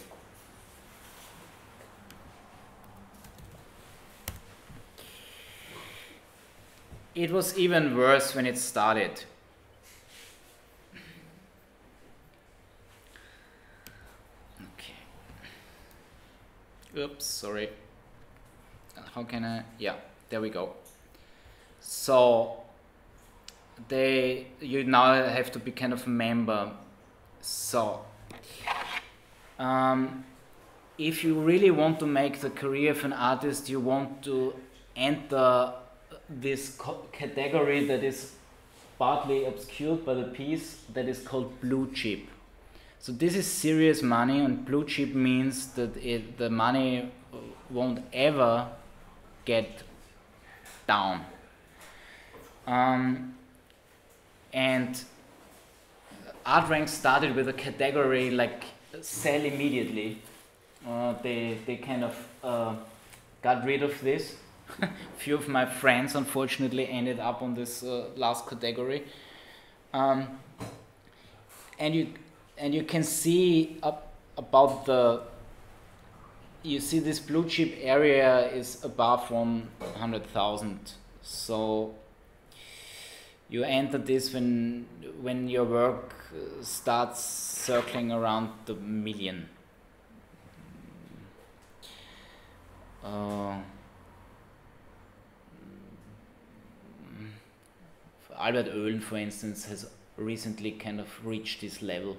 It was even worse when it started. Oops, sorry. How can I? Yeah, there we go. So you now have to be kind of a member. So if you really want to make the career of an artist, you want to enter this category that is partly obscured by the piece that is called blue chip. So this is serious money, and blue chip means that the money won't ever get down. And ArtRank started with a category like sell immediately. They kind of got rid of this. Few of my friends unfortunately ended up on this last category. And you can see about you see this blue chip area is above 100,000. So you enter this when your work starts circling around the million. Albert Oehlen, for instance, has recently kind of reached this level.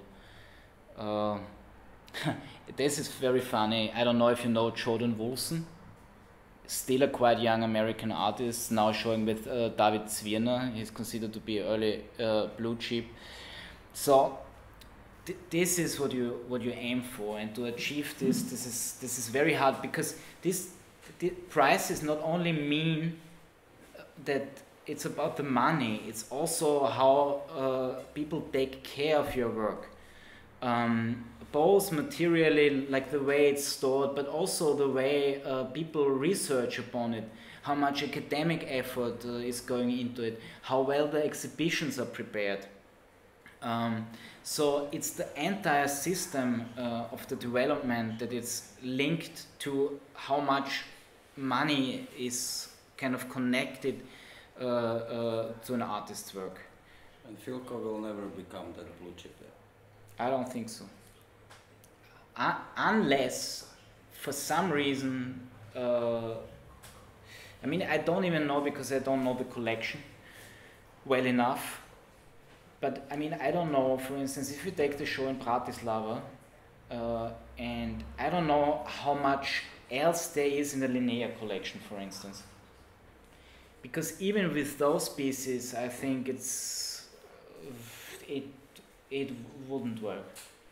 This is very funny. I don't know if you know Jordan Wolfson. Still a quite young American artist, now showing with David Zwirner. He's considered to be early blue chip. So this is what you aim for, and to achieve this is very hard, because the prices not only mean that it's about the money, it's also how people take care of your work. Both materially, like the way it's stored, but also the way people research upon it, how much academic effort is going into it, how well the exhibitions are prepared. So it's the entire system of the development that is linked to how much money is kind of connected to an artist's work. And Filco will never become that blue chip. I don't think so. Unless, for some reason, I mean, I don't even know, because I don't know the collection well enough. But I mean, I don't know, for instance, if you take the show in Bratislava, and I don't know how much else there is in the Linnea collection, for instance. Because even with those pieces, I think it wouldn't work.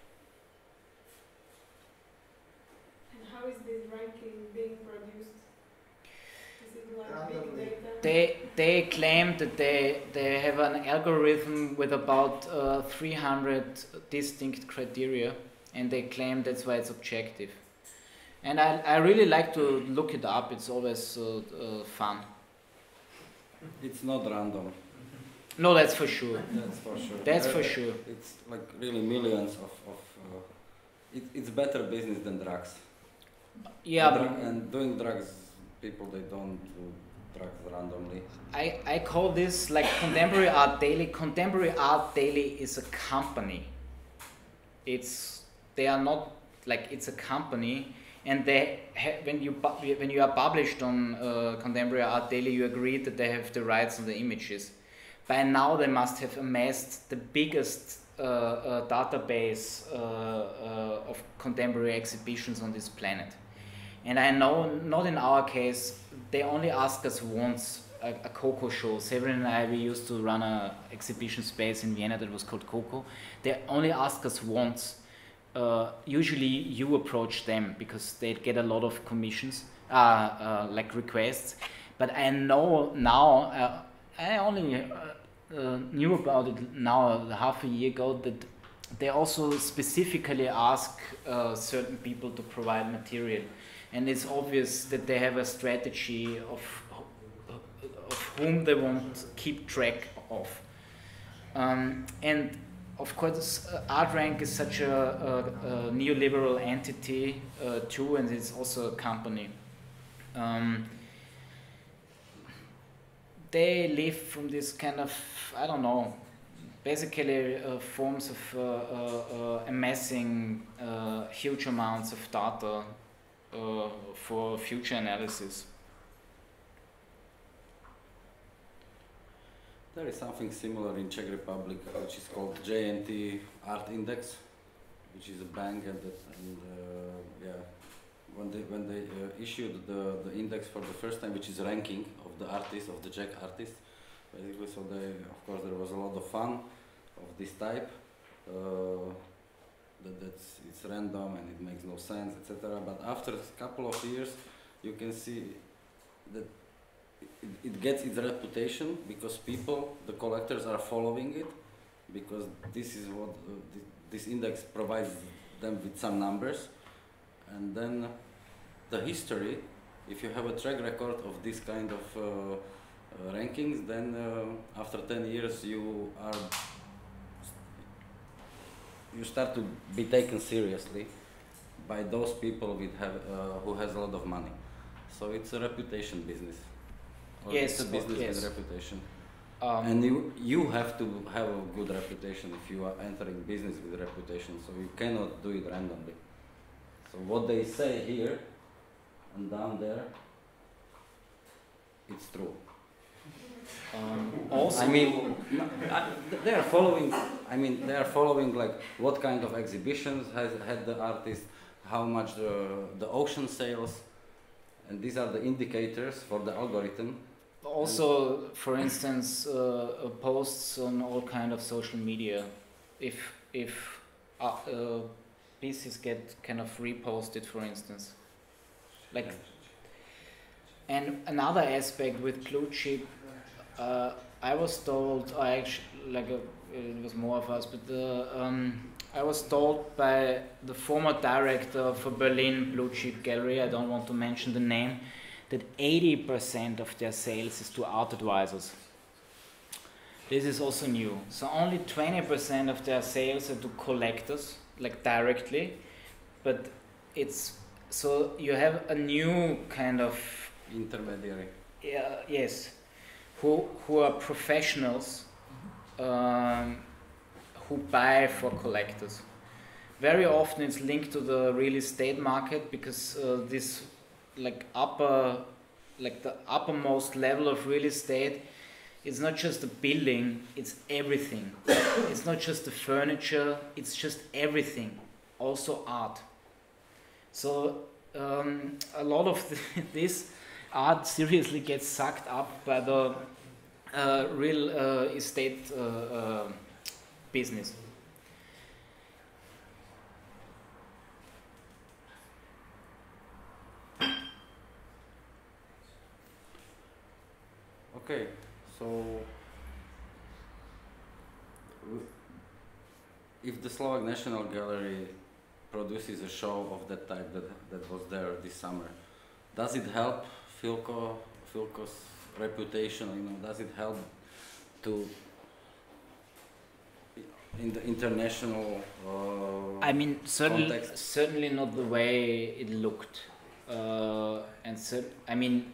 And how is this ranking being produced? Is it like big data? They claim that they have an algorithm with about 300 distinct criteria, and they claim that's why it's objective. And I really like to look it up. It's always fun. It's not random. No, that's for sure. That's for sure. That's for sure. It's like really millions of it's better business than drugs. Yeah, and doing drugs, people, they don't do drugs randomly. I call this like Contemporary Art Daily. Contemporary Art Daily is a company. They are not like, it's a company, and they when you are published on Contemporary Art Daily, you agree that they have the rights on the images. By now, they must have amassed the biggest database of contemporary exhibitions on this planet. And I know, not in our case, they only asked us once, a Coco show. Severin and I, we used to run an exhibition space in Vienna that was called Coco. They only asked us once. Usually you approach them, because they get a lot of commissions, like requests. But I know now, I only knew about it now, half a year ago, that they also specifically ask certain people to provide material. And it's obvious that they have a strategy of whom they want to keep track of. And of course, ArtRank is such a neoliberal entity too, and it's also a company. They live from this kind of, I don't know, basically forms of amassing huge amounts of data for future analysis. There is something similar in Czech Republic, which is called JNT Art Index, which is a bank, and yeah, when they issued the index for the first time, which is ranking of the artists, of the Czech artists, basically. So they, of course, there was a lot of fun of this type. it's random and it makes no sense, etc. But after a couple of years, you can see that it gets its reputation because people, the collectors, are following it, because this is what this index provides them with some numbers, and then the history. If you have a track record of this kind of rankings, then after 10 years you start to be taken seriously by those people who has a lot of money. So it's a reputation business. Or Yes, it's a business yes. with reputation. And you have to have a good reputation if you are entering business with reputation. So you cannot do it randomly. So what they say here and down there, it's true. Also, I mean, they are following. I mean, they are following like what kind of exhibitions has had the artist, how much the auction sales, and these are the indicators for the algorithm. also, for instance, posts on all kind of social media. If pieces get kind of reposted, for instance, like. And another aspect with Blue Chip, I was told, it was more of us, but I was told by the former director for Berlin Blue Chip Gallery, I don't want to mention the name, that 80% of their sales is to art advisors. This is also new. So only 20% of their sales are to collectors, like directly, but it's, so you have a new kind of Intermediary. yes, who are professionals who buy for collectors. Very often it's linked to the real estate market because this the uppermost level of real estate, it's not just the building, it's everything. It's not just the furniture, it's just everything, also art. So a lot of this art seriously gets sucked up by the real estate business. Okay, so if the Slovak National Gallery produces a show of that type that was there this summer, does it help Filco's reputation? You know, does it help to in the international I mean, context? certainly not the way it looked, I mean,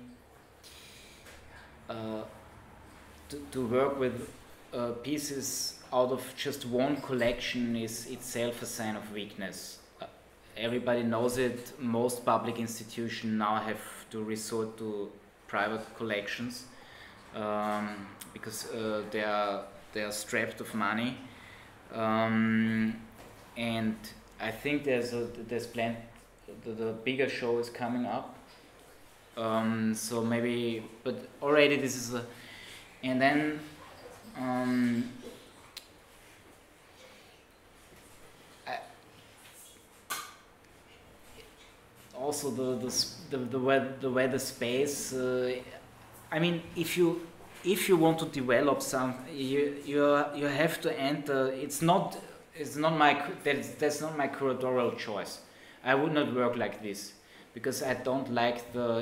to work with pieces out of just one collection is itself a sign of weakness. Everybody knows it. Most public institutions now have to resort to private collections because they are strapped of money, and I think there's planned the bigger show is coming up. So maybe, but already this is a, and then also the way the space. I mean, if you want to develop something, you have to enter. It's not my that's not my curatorial choice. I would not work like this because I don't like the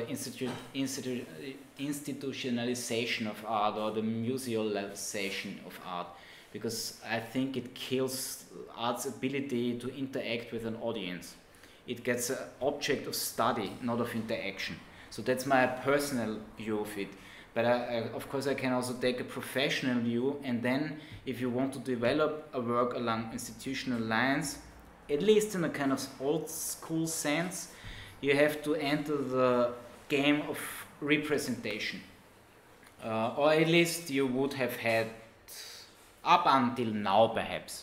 institutionalization of art or the musealization of art, because I think it kills art's ability to interact with an audience. It gets an object of study, not of interaction. So that's my personal view of it. But of course I can also take a professional view, and then if you want to develop a work along institutional lines, at least in a kind of old school sense, you have to enter the game of representation. Or at least you would have had up until now perhaps.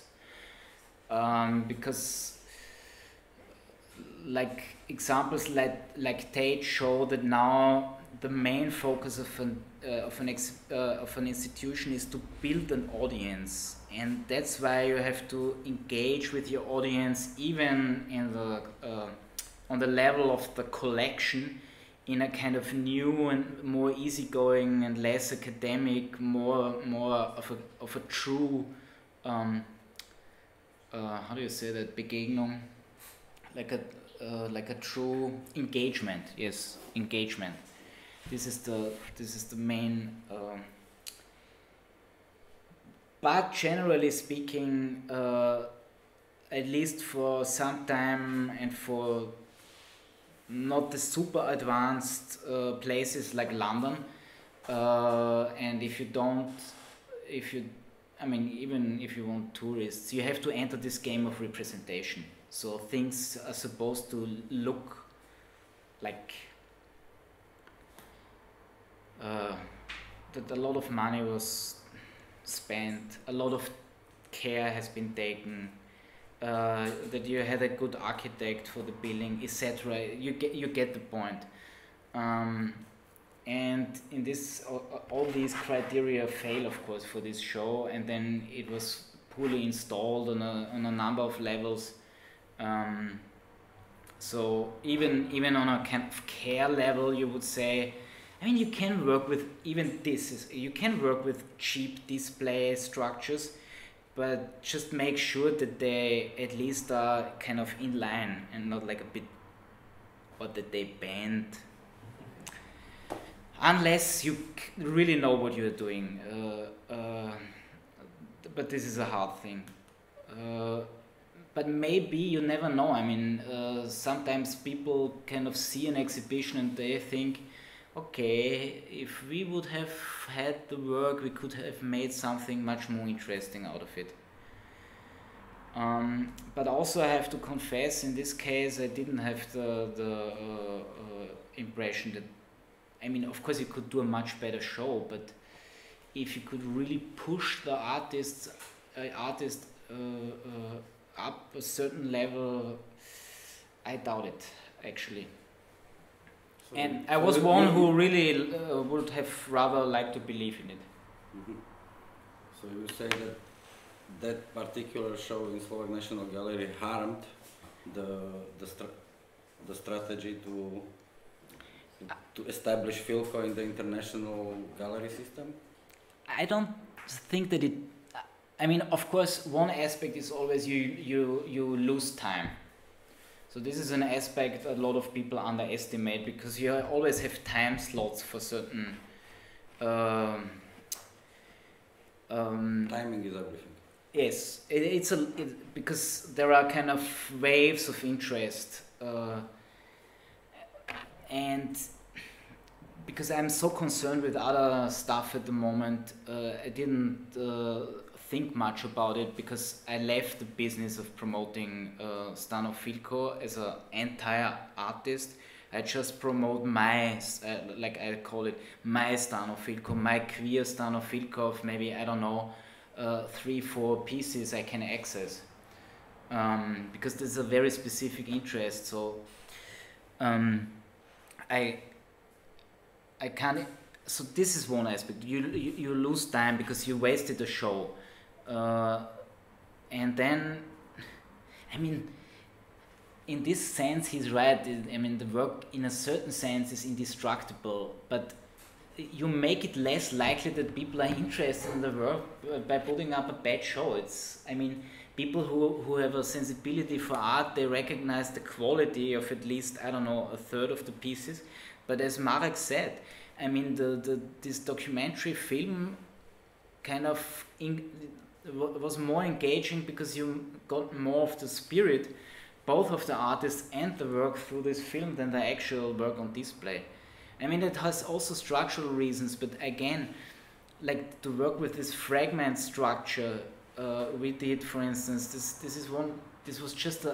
Because like examples like Tate show that now the main focus of an institution is to build an audience, and that's why you have to engage with your audience even in the on the level of the collection, in a kind of new and more easygoing and less academic, more of a true how do you say that, Begegnung, like a true engagement. Yes, engagement. This is the main. But generally speaking, at least for some time and for not the super advanced places like London, and even if you want tourists, you have to enter this game of representation. So things are supposed to look like that a lot of money was spent, a lot of care has been taken, that you had a good architect for the building, etc. You get the point. And in this, all these criteria fail, of course, for this show, and then it was poorly installed on a number of levels. So even on a kind of care level, you would say, I mean, you can work with you can work with cheap display structures, but just make sure that they at least are kind of in line and not like a bit, or that they bend. Unless you really know what you're doing, but this is a hard thing. But maybe, you never know. I mean, sometimes people kind of see an exhibition and they think, okay, if we would have had the work, we could have made something much more interesting out of it. But also I have to confess, in this case, I didn't have the impression that, I mean, of course you could do a much better show, but if you could really push the artist up a certain level, I doubt it, actually. So and I was one who really would have rather liked to believe in it. Mm-hmm. So you say that particular show in Slovak National Gallery harmed the strategy to establish Filco in the international gallery system? I don't think that it. I mean, of course, one aspect is always you lose time. So this is an aspect a lot of people underestimate, because you always have time slots for certain. Timing is everything. Yes, because there are kind of waves of interest, and because I'm so concerned with other stuff at the moment, I didn't think much about it, because I left the business of promoting Stano Filco as an entire artist. I just promote my, like I call it, my Stano Filco, my queer Stano Filco of maybe, I don't know, 3-4 pieces I can access, because there's a very specific interest. So I can't. So this is one aspect. You lose time because you wasted a show, and then, I mean, in this sense he's right. I mean, the work in a certain sense is indestructible, but you make it less likely that people are interested in the work by putting up a bad show. It's, I mean, people who have a sensibility for art, they recognize the quality of at least, I don't know, a third of the pieces. But as Marek said, I mean, this documentary film kind of was more engaging because you got more of the spirit, both of the artist and the work, through this film than the actual work on display. I mean, it has also structural reasons, but again, like to work with this fragment structure, we did, for instance, this was just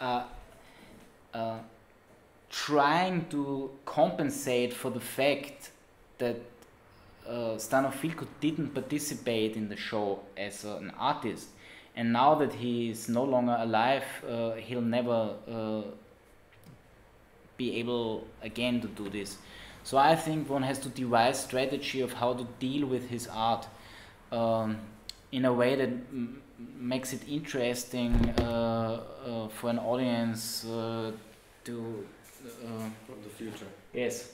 trying to compensate for the fact that Stano Filco didn't participate in the show as an artist, and now that he is no longer alive, he'll never be able again to do this. So I think one has to devise strategy of how to deal with his art in a way that makes it interesting for an audience to. For the future. Yes.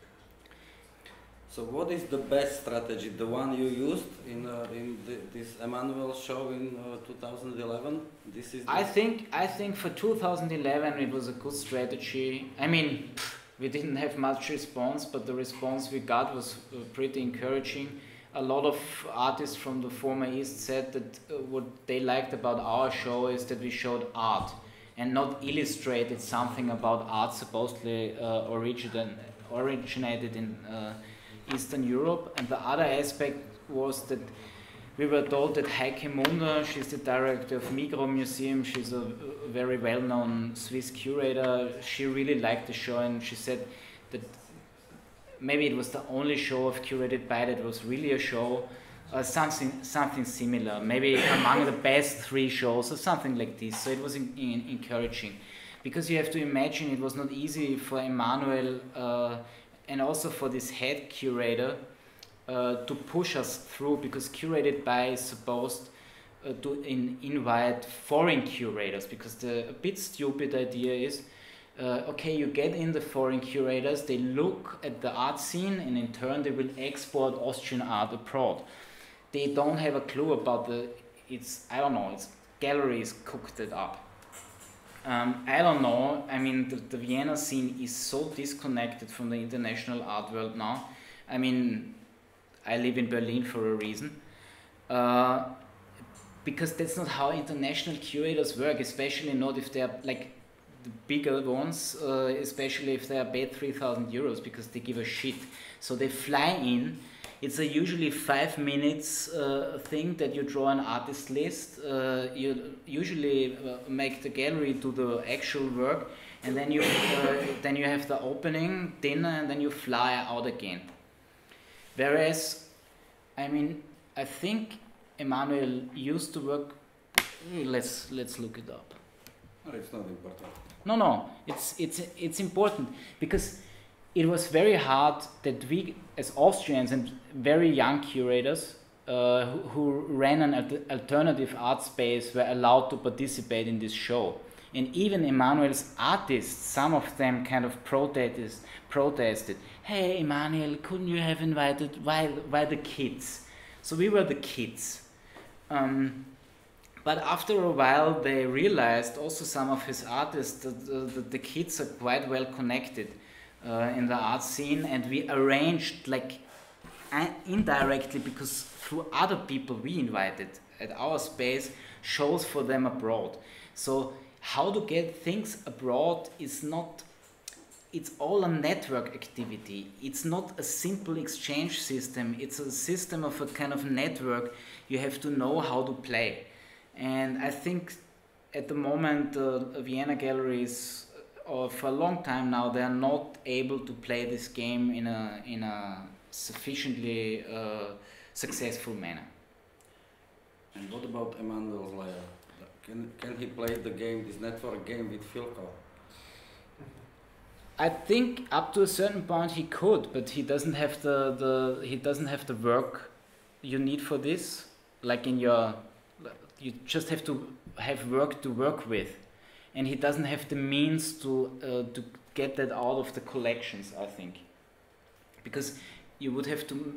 So what is the best strategy? The one you used in this Emmanuel show in 2011? This is. I think for 2011 it was a good strategy. I mean, we didn't have much response, but the response we got was pretty encouraging. A lot of artists from the former East said that what they liked about our show is that we showed art and not illustrated something about art supposedly originated in Eastern Europe. And the other aspect was that we were told that Heike Munder, she's the director of Migros Museum, she's a very well-known Swiss curator, she really liked the show, and she said that maybe it was the only show of Curated By that was really a show, something similar, maybe among the best 3 shows or something like this. So it was encouraging, because you have to imagine it was not easy for Emmanuel and also for this head curator to push us through, because Curated By is supposed to invite foreign curators, because the a bit stupid idea is, okay, you get in the foreign curators, they look at the art scene, and in turn they will export Austrian art abroad. They don't have a clue about it's galleries cooked it up. I don't know, I mean, the Vienna scene is so disconnected from the international art world now. I mean, I live in Berlin for a reason. Because that's not how international curators work, especially not if they are like the bigger ones, especially if they are paid 3,000 euros, because they give a shit. So they fly in. It's a usually 5 minutes thing that you draw an artist list. You usually make the gallery do the actual work, and then you have the opening, dinner, and then you fly out again. Whereas, I mean, I think Emmanuel used to work. Let's look it up. No, it's not important. No, it's important, because it was very hard that we, as Austrians and very young curators who ran an alternative art space, were allowed to participate in this show. And even Emmanuel's artists, some of them kind of protested. Hey, Emmanuel, couldn't you have invited, why the kids? So we were the kids. But after a while they realized, also some of his artists, that the kids are quite well connected in the art scene, and we arranged, like indirectly, because through other people we invited at our space, shows for them abroad. So how to get things abroad is not, it's all a network activity. It's not a simple exchange system. It's a system of a kind of network. You have to know how to play. And I think at the moment Vienna galleries, for a long time now, they are not able to play this game in a sufficiently successful manner. And what about Emmanuel Leyer? Can he play the game, this network game, with Filco? I think up to a certain point he could, but he doesn't have the work you need for this. Like you just have to have work to work with, and he doesn't have the means to get that out of the collections, I think, because you would have to.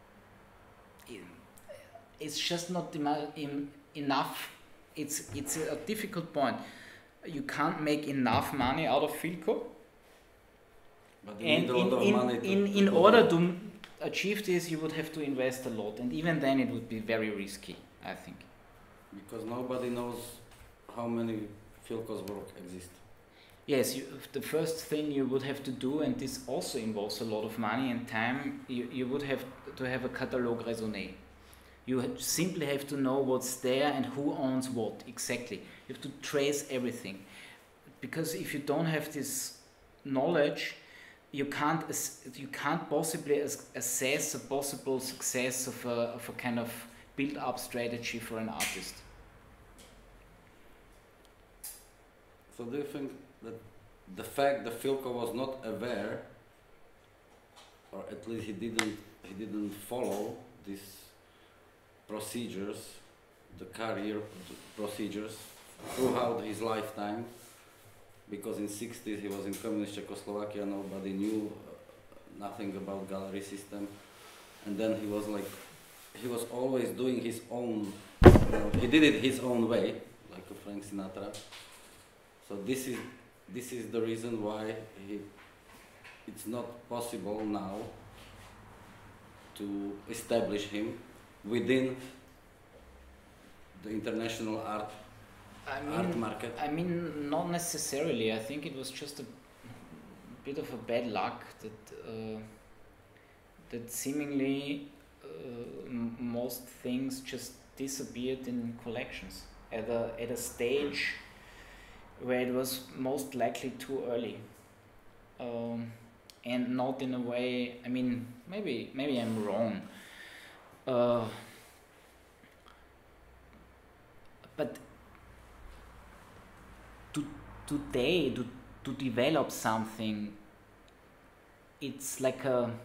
It's just not enough. It's a difficult point. You can't make enough money out of Filco. But you need a lot of money in order to achieve this, you would have to invest a lot, and even then it would be very risky, I think. Because nobody knows how many Filco's work exist. Yes, the first thing you would have to do, and this also involves a lot of money and time, you would have to have a catalogue raisonné. You simply have to know what's there and who owns what exactly. You have to trace everything, because if you don't have this knowledge, you can't possibly assess a possible success of a kind of build-up strategy for an artist. So do you think that the fact that Filco was not aware or at least he didn't follow these procedures, the career procedures throughout his lifetime, because in 60s he was in communist Czechoslovakia, nobody knew nothing about gallery system, and then he was always doing his own, he did it his own way, like a Frank Sinatra. So this is the reason why it's not possible now to establish him within the international art market. I mean, not necessarily. I think it was just a bit of a bad luck that seemingly most things just disappeared in collections at a stage where it was most likely too early, and not in a way. I mean, maybe I'm wrong, but today to develop something, it's like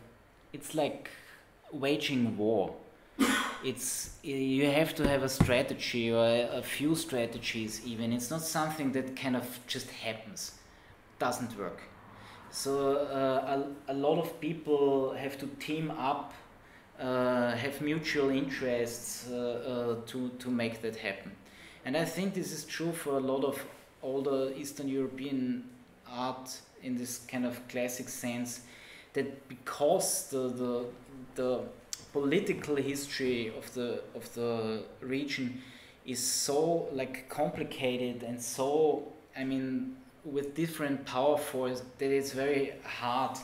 waging war. You have to have a strategy or a few strategies even. It's not something that kind of just happens, doesn't work. So a lot of people have to team up, have mutual interests to make that happen. And I think this is true for a lot of older Eastern European art in this kind of classic sense, that because the political history of the region is so like complicated and so, I mean, with different power forces, that it's very hard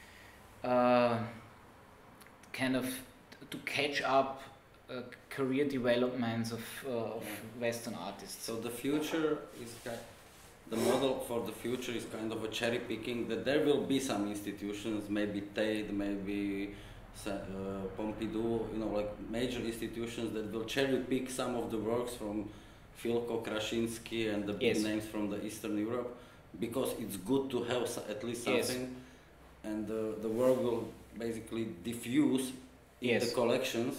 kind of to catch up career developments of Western artists. So the future is the model for the future is kind of a cherry picking, that there will be some institutions, maybe Tate, maybe Pompidou, like major institutions that will cherry pick some of the works from Filko, Krashinsky and the big names from the Eastern Europe, because it's good to have at least something, and the work will basically diffuse in the collections,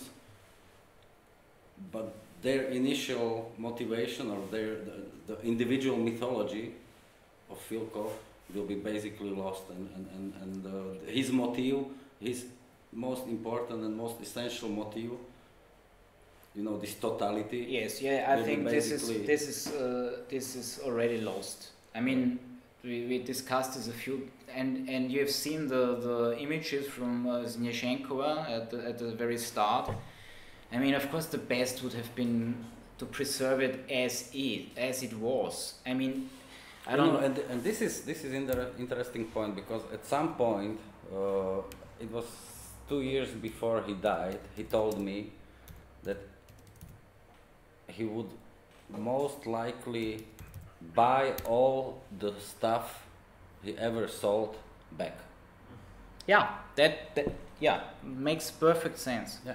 but their initial motivation or the individual mythology of Filko will be basically lost, and his motive, his most important and most essential motive, this totality. Yes, I think this is already lost. I mean, we discussed this a few, and you have seen the images from Znyeshenkova at the very start. I mean, of course, the best would have been to preserve it as it was. I mean, I don't know. And this is interesting point, because at some point, it was 2 years before he died, he told me that he would most likely buy all the stuff he ever sold back. Yeah, that makes perfect sense. Yeah.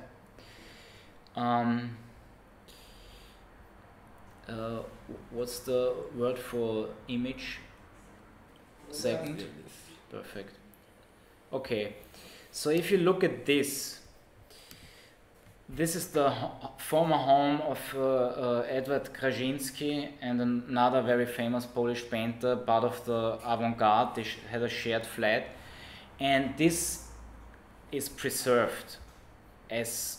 What's the word for image? Second. Perfect. Okay. So if you look at this is the former home of Edward Krashinsky and another very famous Polish painter, part of the avant-garde. They had a shared flat, and this is preserved as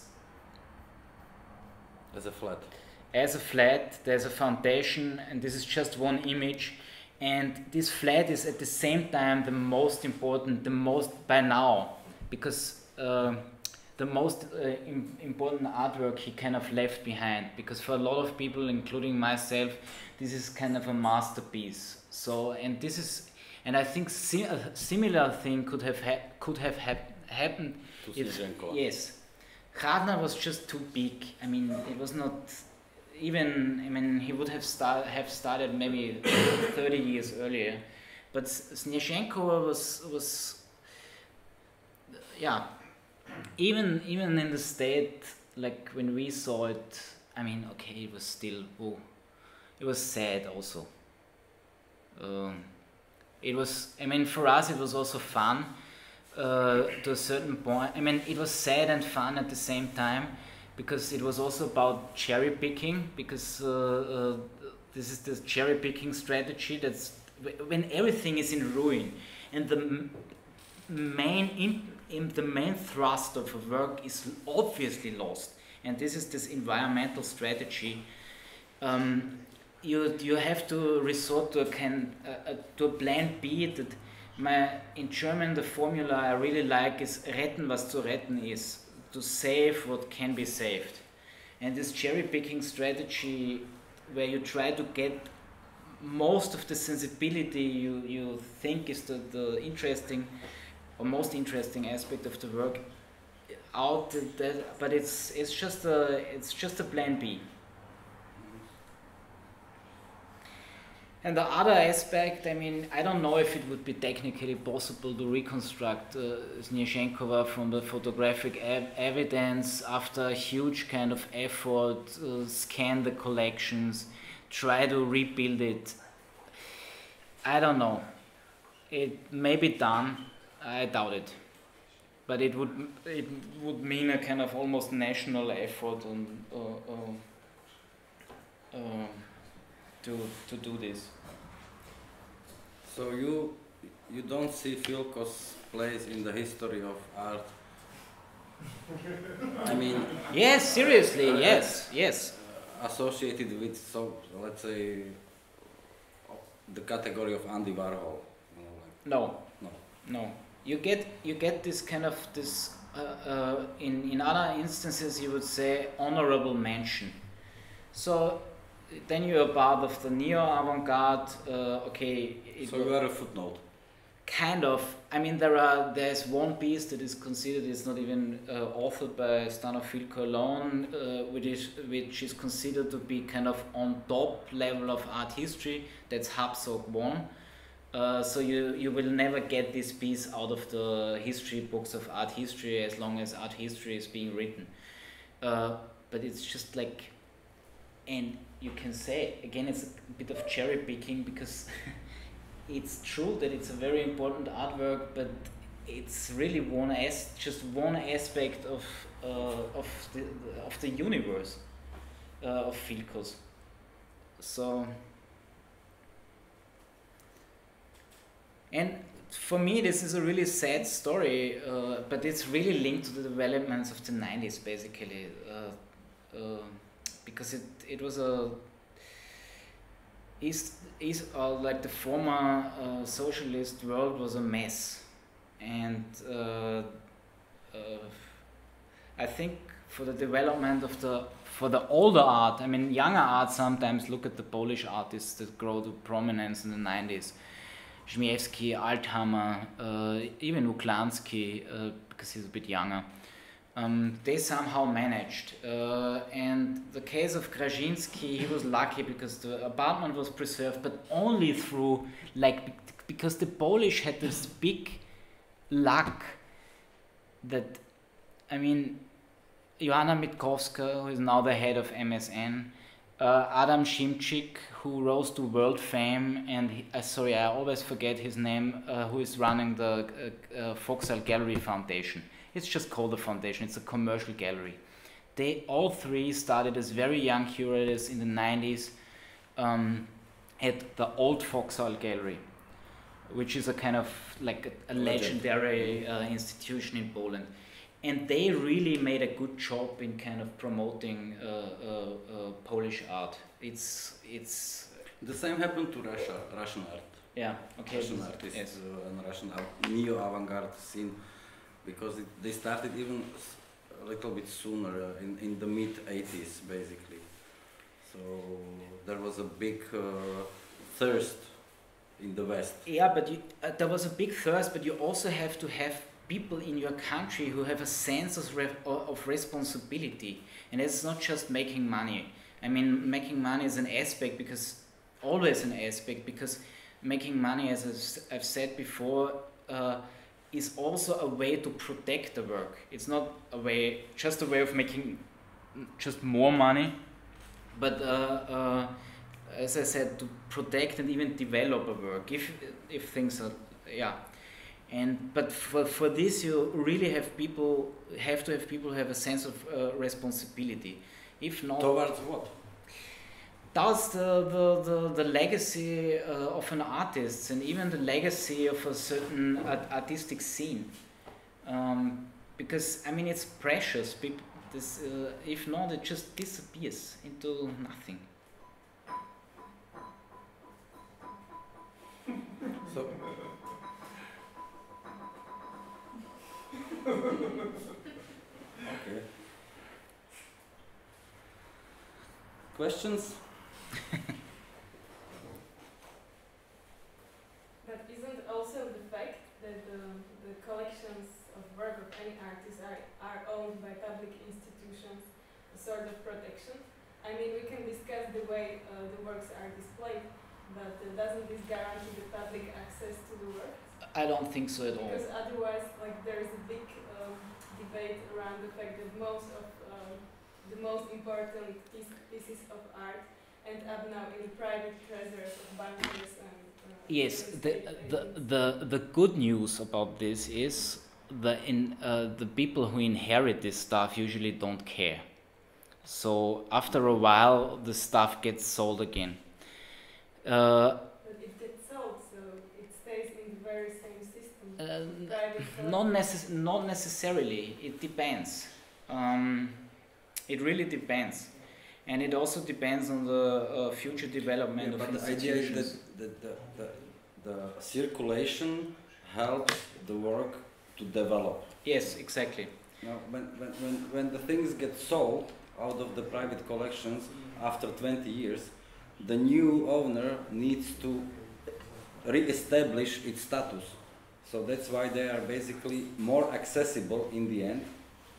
a flat. As a flat. There's a foundation, and this is just one image. And this flat is at the same time the most important, by now, because the most important artwork he kind of left behind. Because for a lot of people, including myself, this is kind of a masterpiece. So, and I think a similar thing could have happened to Znyeshenkova. Yes. Radner was just too big. I mean, it was not even. I mean, he would have started maybe 30 years earlier, but Znyeshenkova was even in the state, like when we saw it. I mean, okay, it was still. It was sad also. It was. I mean, for us, it was also fun. to a certain point. I mean, it was sad and fun at the same time, because it was also about cherry picking, because this is the cherry picking strategy that's when everything is in ruin, and the main thrust of a work is obviously lost, and this is this environmental strategy. You have to resort to a plan B. That in German the formula I really like is retten was zu retten is, to save what can be saved. And this cherry picking strategy, where you try to get most of the sensibility you think is the interesting or most interesting aspect of the work out, but it's just a plan B. And the other aspect, I mean, I don't know if it would be technically possible to reconstruct Sniezhenkova from the photographic evidence after a huge kind of effort, scan the collections, try to rebuild it. I don't know. It may be done. I doubt it. But it would mean a kind of almost national effort to do this. So you don't see Filko's place in the history of art? I mean... Yes, seriously, yes. Associated with, so let's say, the category of Andy Warhol? No. You get this kind of this in other instances you would say honorable mention. So then you are part of the neo-avant-garde. Okay. So you are a footnote. Kind of. I mean, there's one piece that is considered, it's not even authored by Stano Filko alone, which is considered to be kind of on top level of art history. That's Habsburg 1. So you will never get this piece out of the history books of art history as long as art history is being written. But it's just like, and you can say again, it's a bit of cherry picking, because it's true that it's a very important artwork, but it's really just one aspect of the universe of Filkos. So. And for me, this is a really sad story, but it's really linked to the developments of the 90s, basically, because it was like the former socialist world was a mess, and I think for the development of for the older art, I mean, younger art sometimes look at the Polish artists that grow to prominence in the 90s. Żmijewski, Althammer, even Uklansky, because he's a bit younger, they somehow managed. And the case of Krajinski, he was lucky because the apartment was preserved, but only through, because the Polish had this big luck that, I mean, Joanna Mitkowska, who is now the head of MSN, Adam Szymczyk, who rose to world fame, and I always forget his name, who is running the Foxal Gallery Foundation. It's just called the foundation, it's a commercial gallery. They all three started as very young curators in the 90s at the old Foxal Gallery, which is a kind of like a legendary institution in Poland. And they really made a good job in kind of promoting Polish art. It's the same happened to Russian art. Yeah, okay. Russian artists and Russian neo-avant-garde scene, because they started even a little bit sooner, in the mid-80s, basically. So there was a big thirst in the West. Yeah, but there was a big thirst, but you also have to have people in your country who have a sense of responsibility, and it's not just making money. I mean, making money is an aspect, always an aspect, because making money, as I've said before, is also a way to protect the work. It's not just a way of making just more money, but as I said, to protect and even develop a work if things are, yeah. But for this you really have to have people who have a sense of responsibility. If not, Towards what? that's the legacy of an artist, and even the legacy of a certain artistic scene. Because I mean it's precious. If not, it just disappears into nothing. So. Okay. Questions? But isn't also the fact that the collections of work of any artist are owned by public institutions a sort of protection? I mean, we can discuss the way the works are displayed, but doesn't this guarantee the public access to the work? I don't think so at all. Because otherwise, like, there is a big debate around the fact that most of the most important pieces of art end up now in private treasures of bankers and Yes, state the good news about this is the people who inherit this stuff usually don't care. So after a while, the stuff gets sold again. But it gets sold, so it stays in the very same system. Private Not necessarily. It depends. It really depends, and it also depends on the future development of but the institutions. idea is that the circulation helps the work to develop. Yes, exactly. Now, when the things get sold out of the private collections after 20 years, the new owner needs to re-establish its status. So that's why they are basically more accessible in the end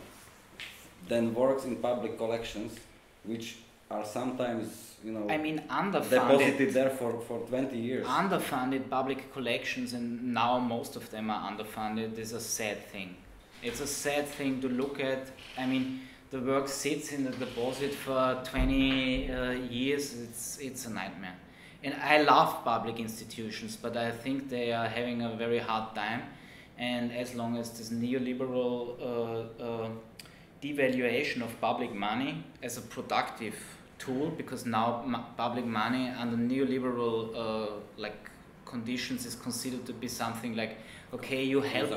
than works in public collections, which are sometimes, I mean, deposited there for 20 years. Underfunded public collections, and now most of them are underfunded, is a sad thing. It's a sad thing to look at. I mean, the work sits in the deposit for 20 years. It's a nightmare. And I love public institutions, but I think they are having a very hard time. And as long as this neoliberal devaluation of public money as a productive tool, because now public money under neoliberal conditions is considered to be something like, okay, you help,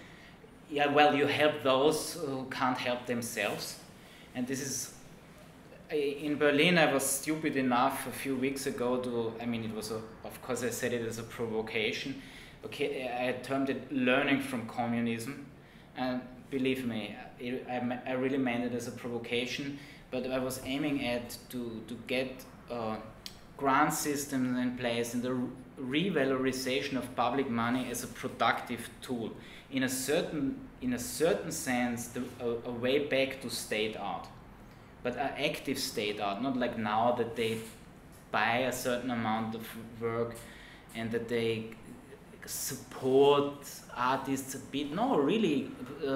you help those who can't help themselves. And this is, in Berlin I was stupid enough a few weeks ago to, it was of course I said it as a provocation. Okay, I termed it learning from communism, and believe me, I really meant it as a provocation, but I was aiming at to get grant systems in place and the revalorization of public money as a productive tool. In a certain sense, a way back to state art, but an active state art, not like now that they buy a certain amount of work and that they support artists a bit. No, really,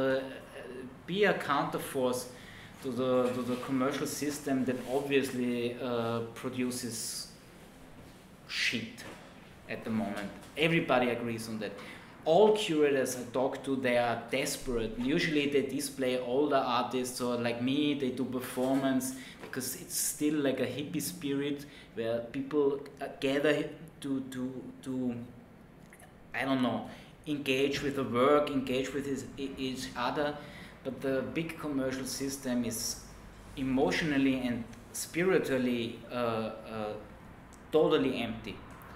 be a counterforce to the commercial system that obviously produces shit at the moment. Everybody agrees on that. All curators I talk to, they are desperate. Usually they display older artists, or like me, they do performance, because it's still like a hippie spirit where people gather to I don't know, engage with the work, engage with each other. But the big commercial system is emotionally and spiritually totally empty.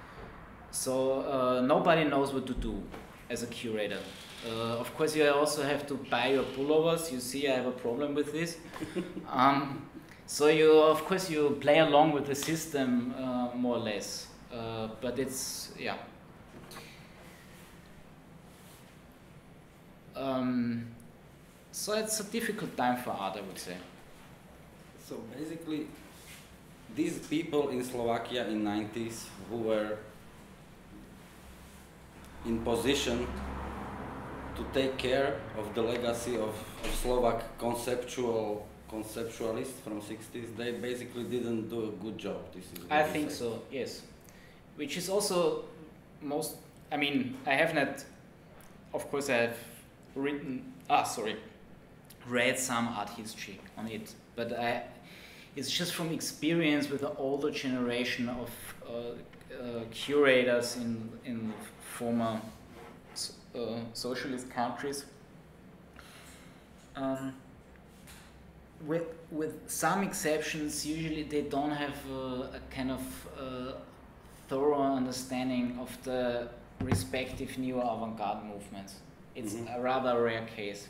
So nobody knows what to do as a curator. Of course, you also have to buy your pullovers. You see, I have a problem with this. So of course, you play along with the system more or less. But it's, yeah. So it's a difficult time for art, I would say. So basically, these people in Slovakia in 90s who were in position to take care of the legacy of Slovak conceptualists from 60s, they basically didn't do a good job. This is I think so, yes. Which is also I have not of course, I've read some art history on it, but it's just from experience with the older generation of curators in former socialist countries. With some exceptions, usually they don't have a kind of thorough understanding of the respective new avant-garde movements. It's a rather rare case.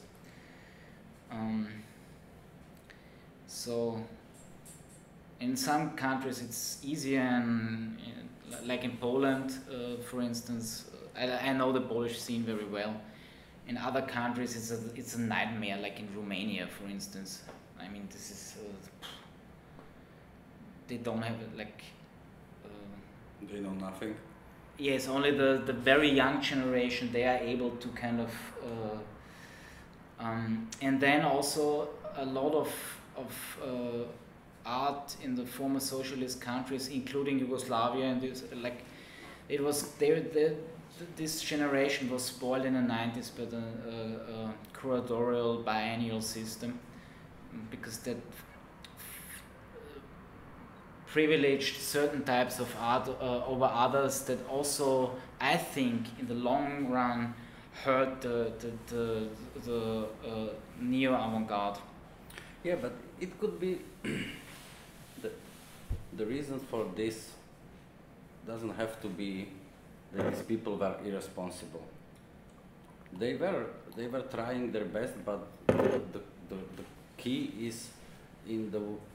So in some countries it's easier, and like in Poland, for instance, I know the Polish scene very well. In other countries it's a nightmare, like in Romania, for instance. I mean, this is they don't have it, like they know nothing. Yes, only the very young generation, they are able to kind of and then also a lot of art in the former socialist countries, including Yugoslavia, and this, like, it was this generation was spoiled in the 90s by the curatorial biennial system, because that privileged certain types of art over others, that also, I think, in the long run hurt the neo-avant-garde. Yeah, but it could be the reason for this doesn't have to be that these people were irresponsible. They were trying their best, but the key is in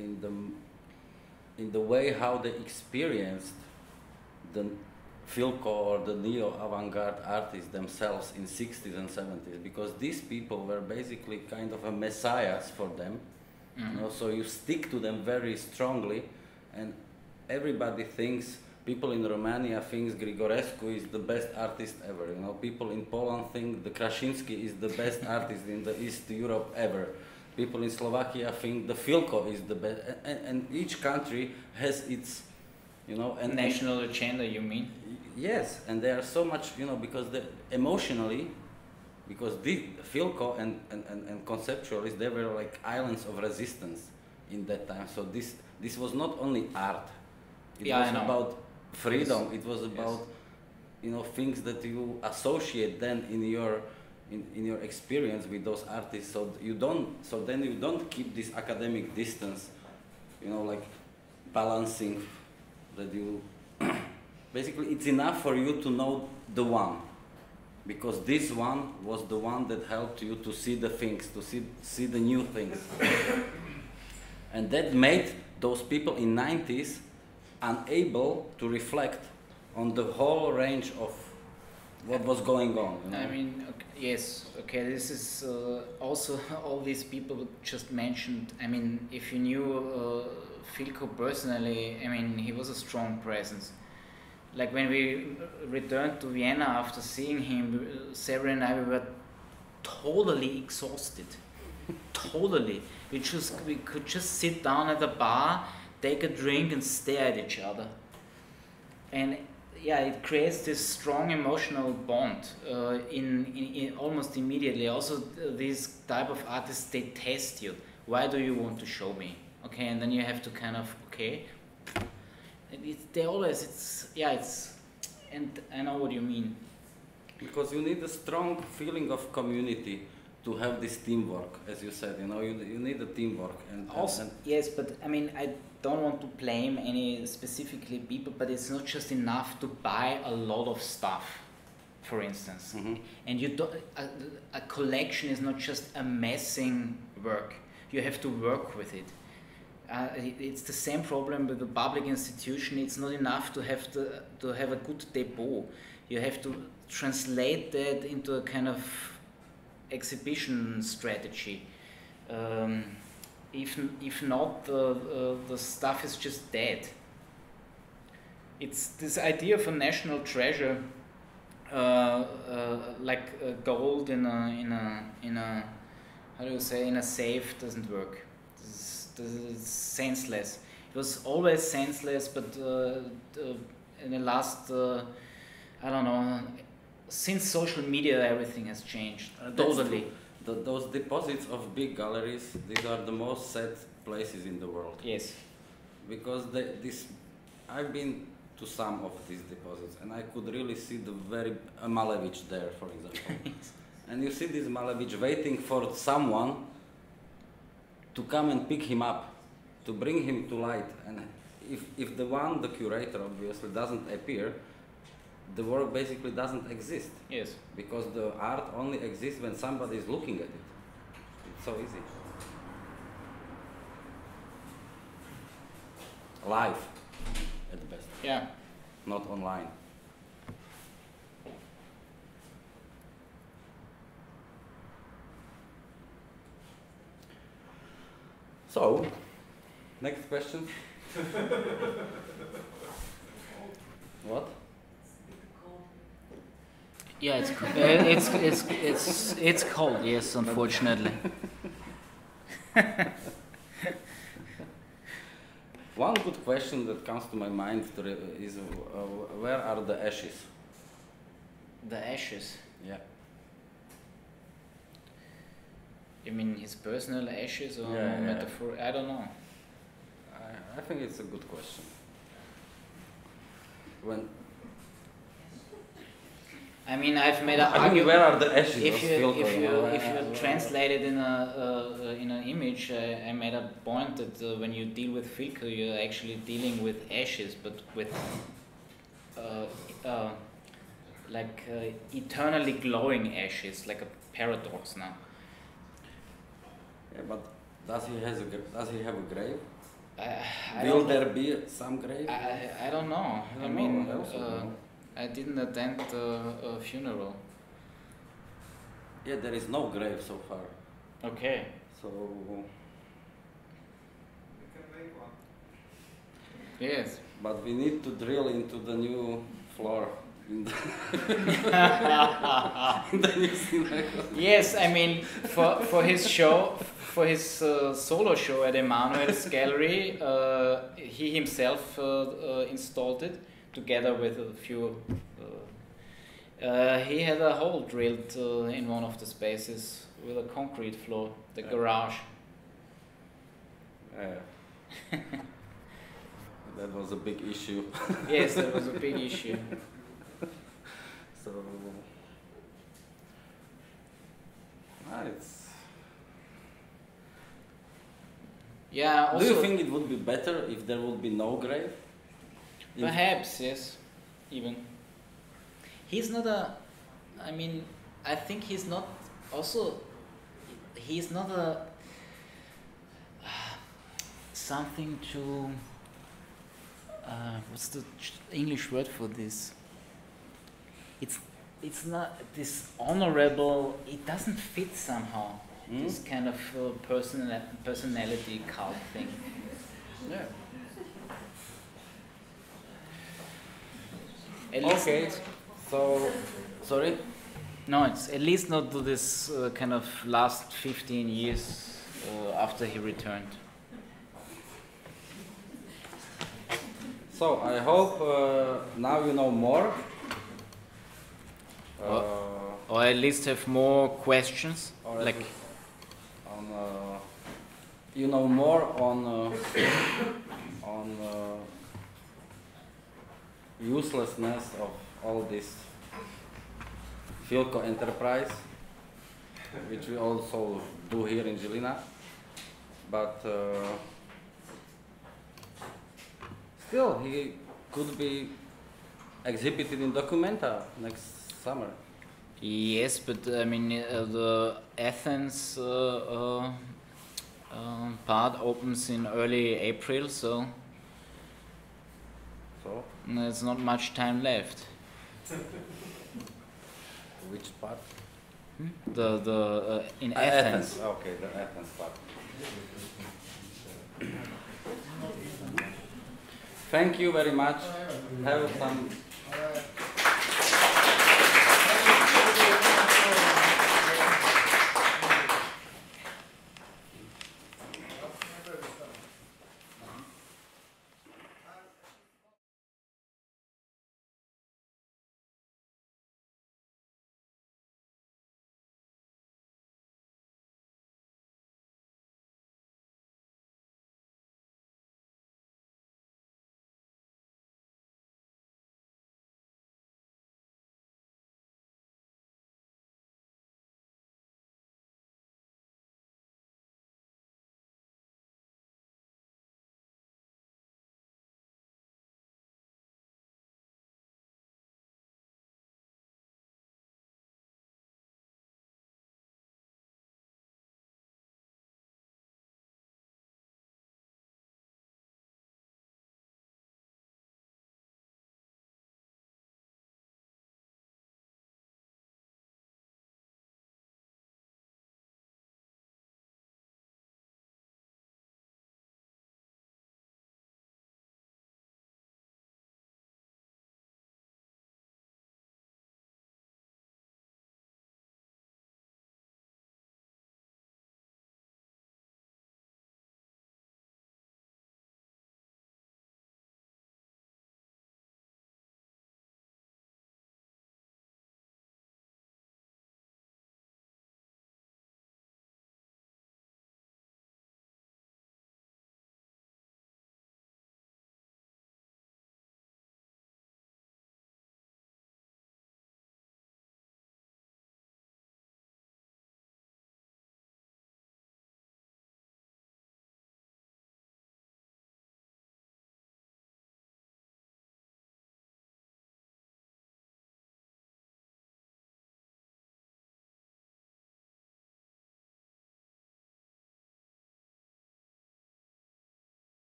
the way how they experienced the Filco or the neo-avant-garde artists themselves in 60s and 70s, because these people were basically kind of a messiahs for them. You know, so you stick to them very strongly, and everybody thinks, people in Romania thinks Grigorescu is the best artist ever. You know, people in Poland think the Kraszinski is the best artist in the East Europe ever. People in Slovakia think the Filco is the best, and each country has its, you know, and national agenda, you mean? Yes, and they are so much, you know, because emotionally, because the Filco and conceptualists, they were like islands of resistance in that time. So this was not only art; it was about freedom. It was about, you know, things that you associate then in your experience with those artists. So then you don't keep this academic distance, you know, like balancing that you. Basically, it's enough for you to know the one, because this one was the one that helped you to see the things, to see the new things. And that made those people in 90s unable to reflect on the whole range of what was going on. You know? I mean, yes, okay, this is also all these people just mentioned. I mean, if you knew Filco personally, I mean, he was a strong presence. Like when we returned to Vienna after seeing him, Sarah and I, we were totally exhausted. Totally. We could just sit down at the bar, take a drink and stare at each other. And yeah, it creates this strong emotional bond in almost immediately. Also, these type of artists, they test you. Why do you want to show me? Okay, and then you have to kind of, okay. And and I know what you mean. Because you need a strong feeling of community to have this teamwork, as you said, you know, you need a teamwork. Yes, but I mean, I don't want to blame any specifically people, but it's not just enough to buy a lot of stuff, for instance. And you don't, a collection is not just amassing work. You have to work with it. It's the same problem with the public institution. It's not enough to have a good depot. You have to translate that into a kind of exhibition strategy. If not, the stuff is just dead. It's this idea of a national treasure, like gold in a how do you say, in a safe, doesn't work. It's senseless. It was always senseless, but in the last I don't know, since social media, everything has changed That's totally. Those deposits of big galleries, these are the most sad places in the world. Yes. Because I've been to some of these deposits and I could really see the very Malevich there, for example. And you see this Malevich waiting for someone to come and pick him up, to bring him to light. And if the curator obviously doesn't appear, the work basically doesn't exist. Yes. Because the art only exists when somebody is looking at it. It's so easy. Live, at best. Yeah. Not online. So, next question. What? Yeah, it's cold. Yes, unfortunately. One good question that comes to my mind is where are the ashes? The ashes. Yeah. You mean his personal ashes or Yeah. metaphor? I don't know. I think it's a good question. I mean, I've made an I mean, argument. where are the ashes If of you Filco? translate it in an image, I made a point that when you deal with Filco, you're actually dealing with ashes, but with eternally glowing ashes, like a paradox now. Yeah, but does he have a grave? I Will don't there be some grave? I don't know. I don't mean, know, I also don't know. I didn't attend a funeral. Yeah, there is no grave so far. Okay. So Yes. but we need to drill into the new floor in the, in the new synagogue. Yes, I mean, for his show, for his solo show at Emanuel's gallery, he himself installed it together with a few. He had a hole drilled in one of the spaces with a concrete floor, the garage. That was a big issue. Yes, that was a big issue. So it's. Yeah. Also, Do you think it would be better if there would be no grave? Perhaps, yes. Even. He's not a. I mean, I think he's not. Also, he's not a. Something to. What's the English word for this? It's not this honorable. It doesn't fit somehow. This kind of personality cult thing. Yeah. At least Okay. So, sorry. No, it's at least not to this kind of last 15 years after he returned. So I hope now you know more. Or at least have more questions. Or Like, on you know more on uselessness of all this Filco enterprise, which we also do here in Žilina, but still he could be exhibited in Documenta next summer. yes, but I mean, the Athens part opens in early April, so So, there's not much time left. which part? The in Athens. Okay, the Athens part. Thank you very much. Have some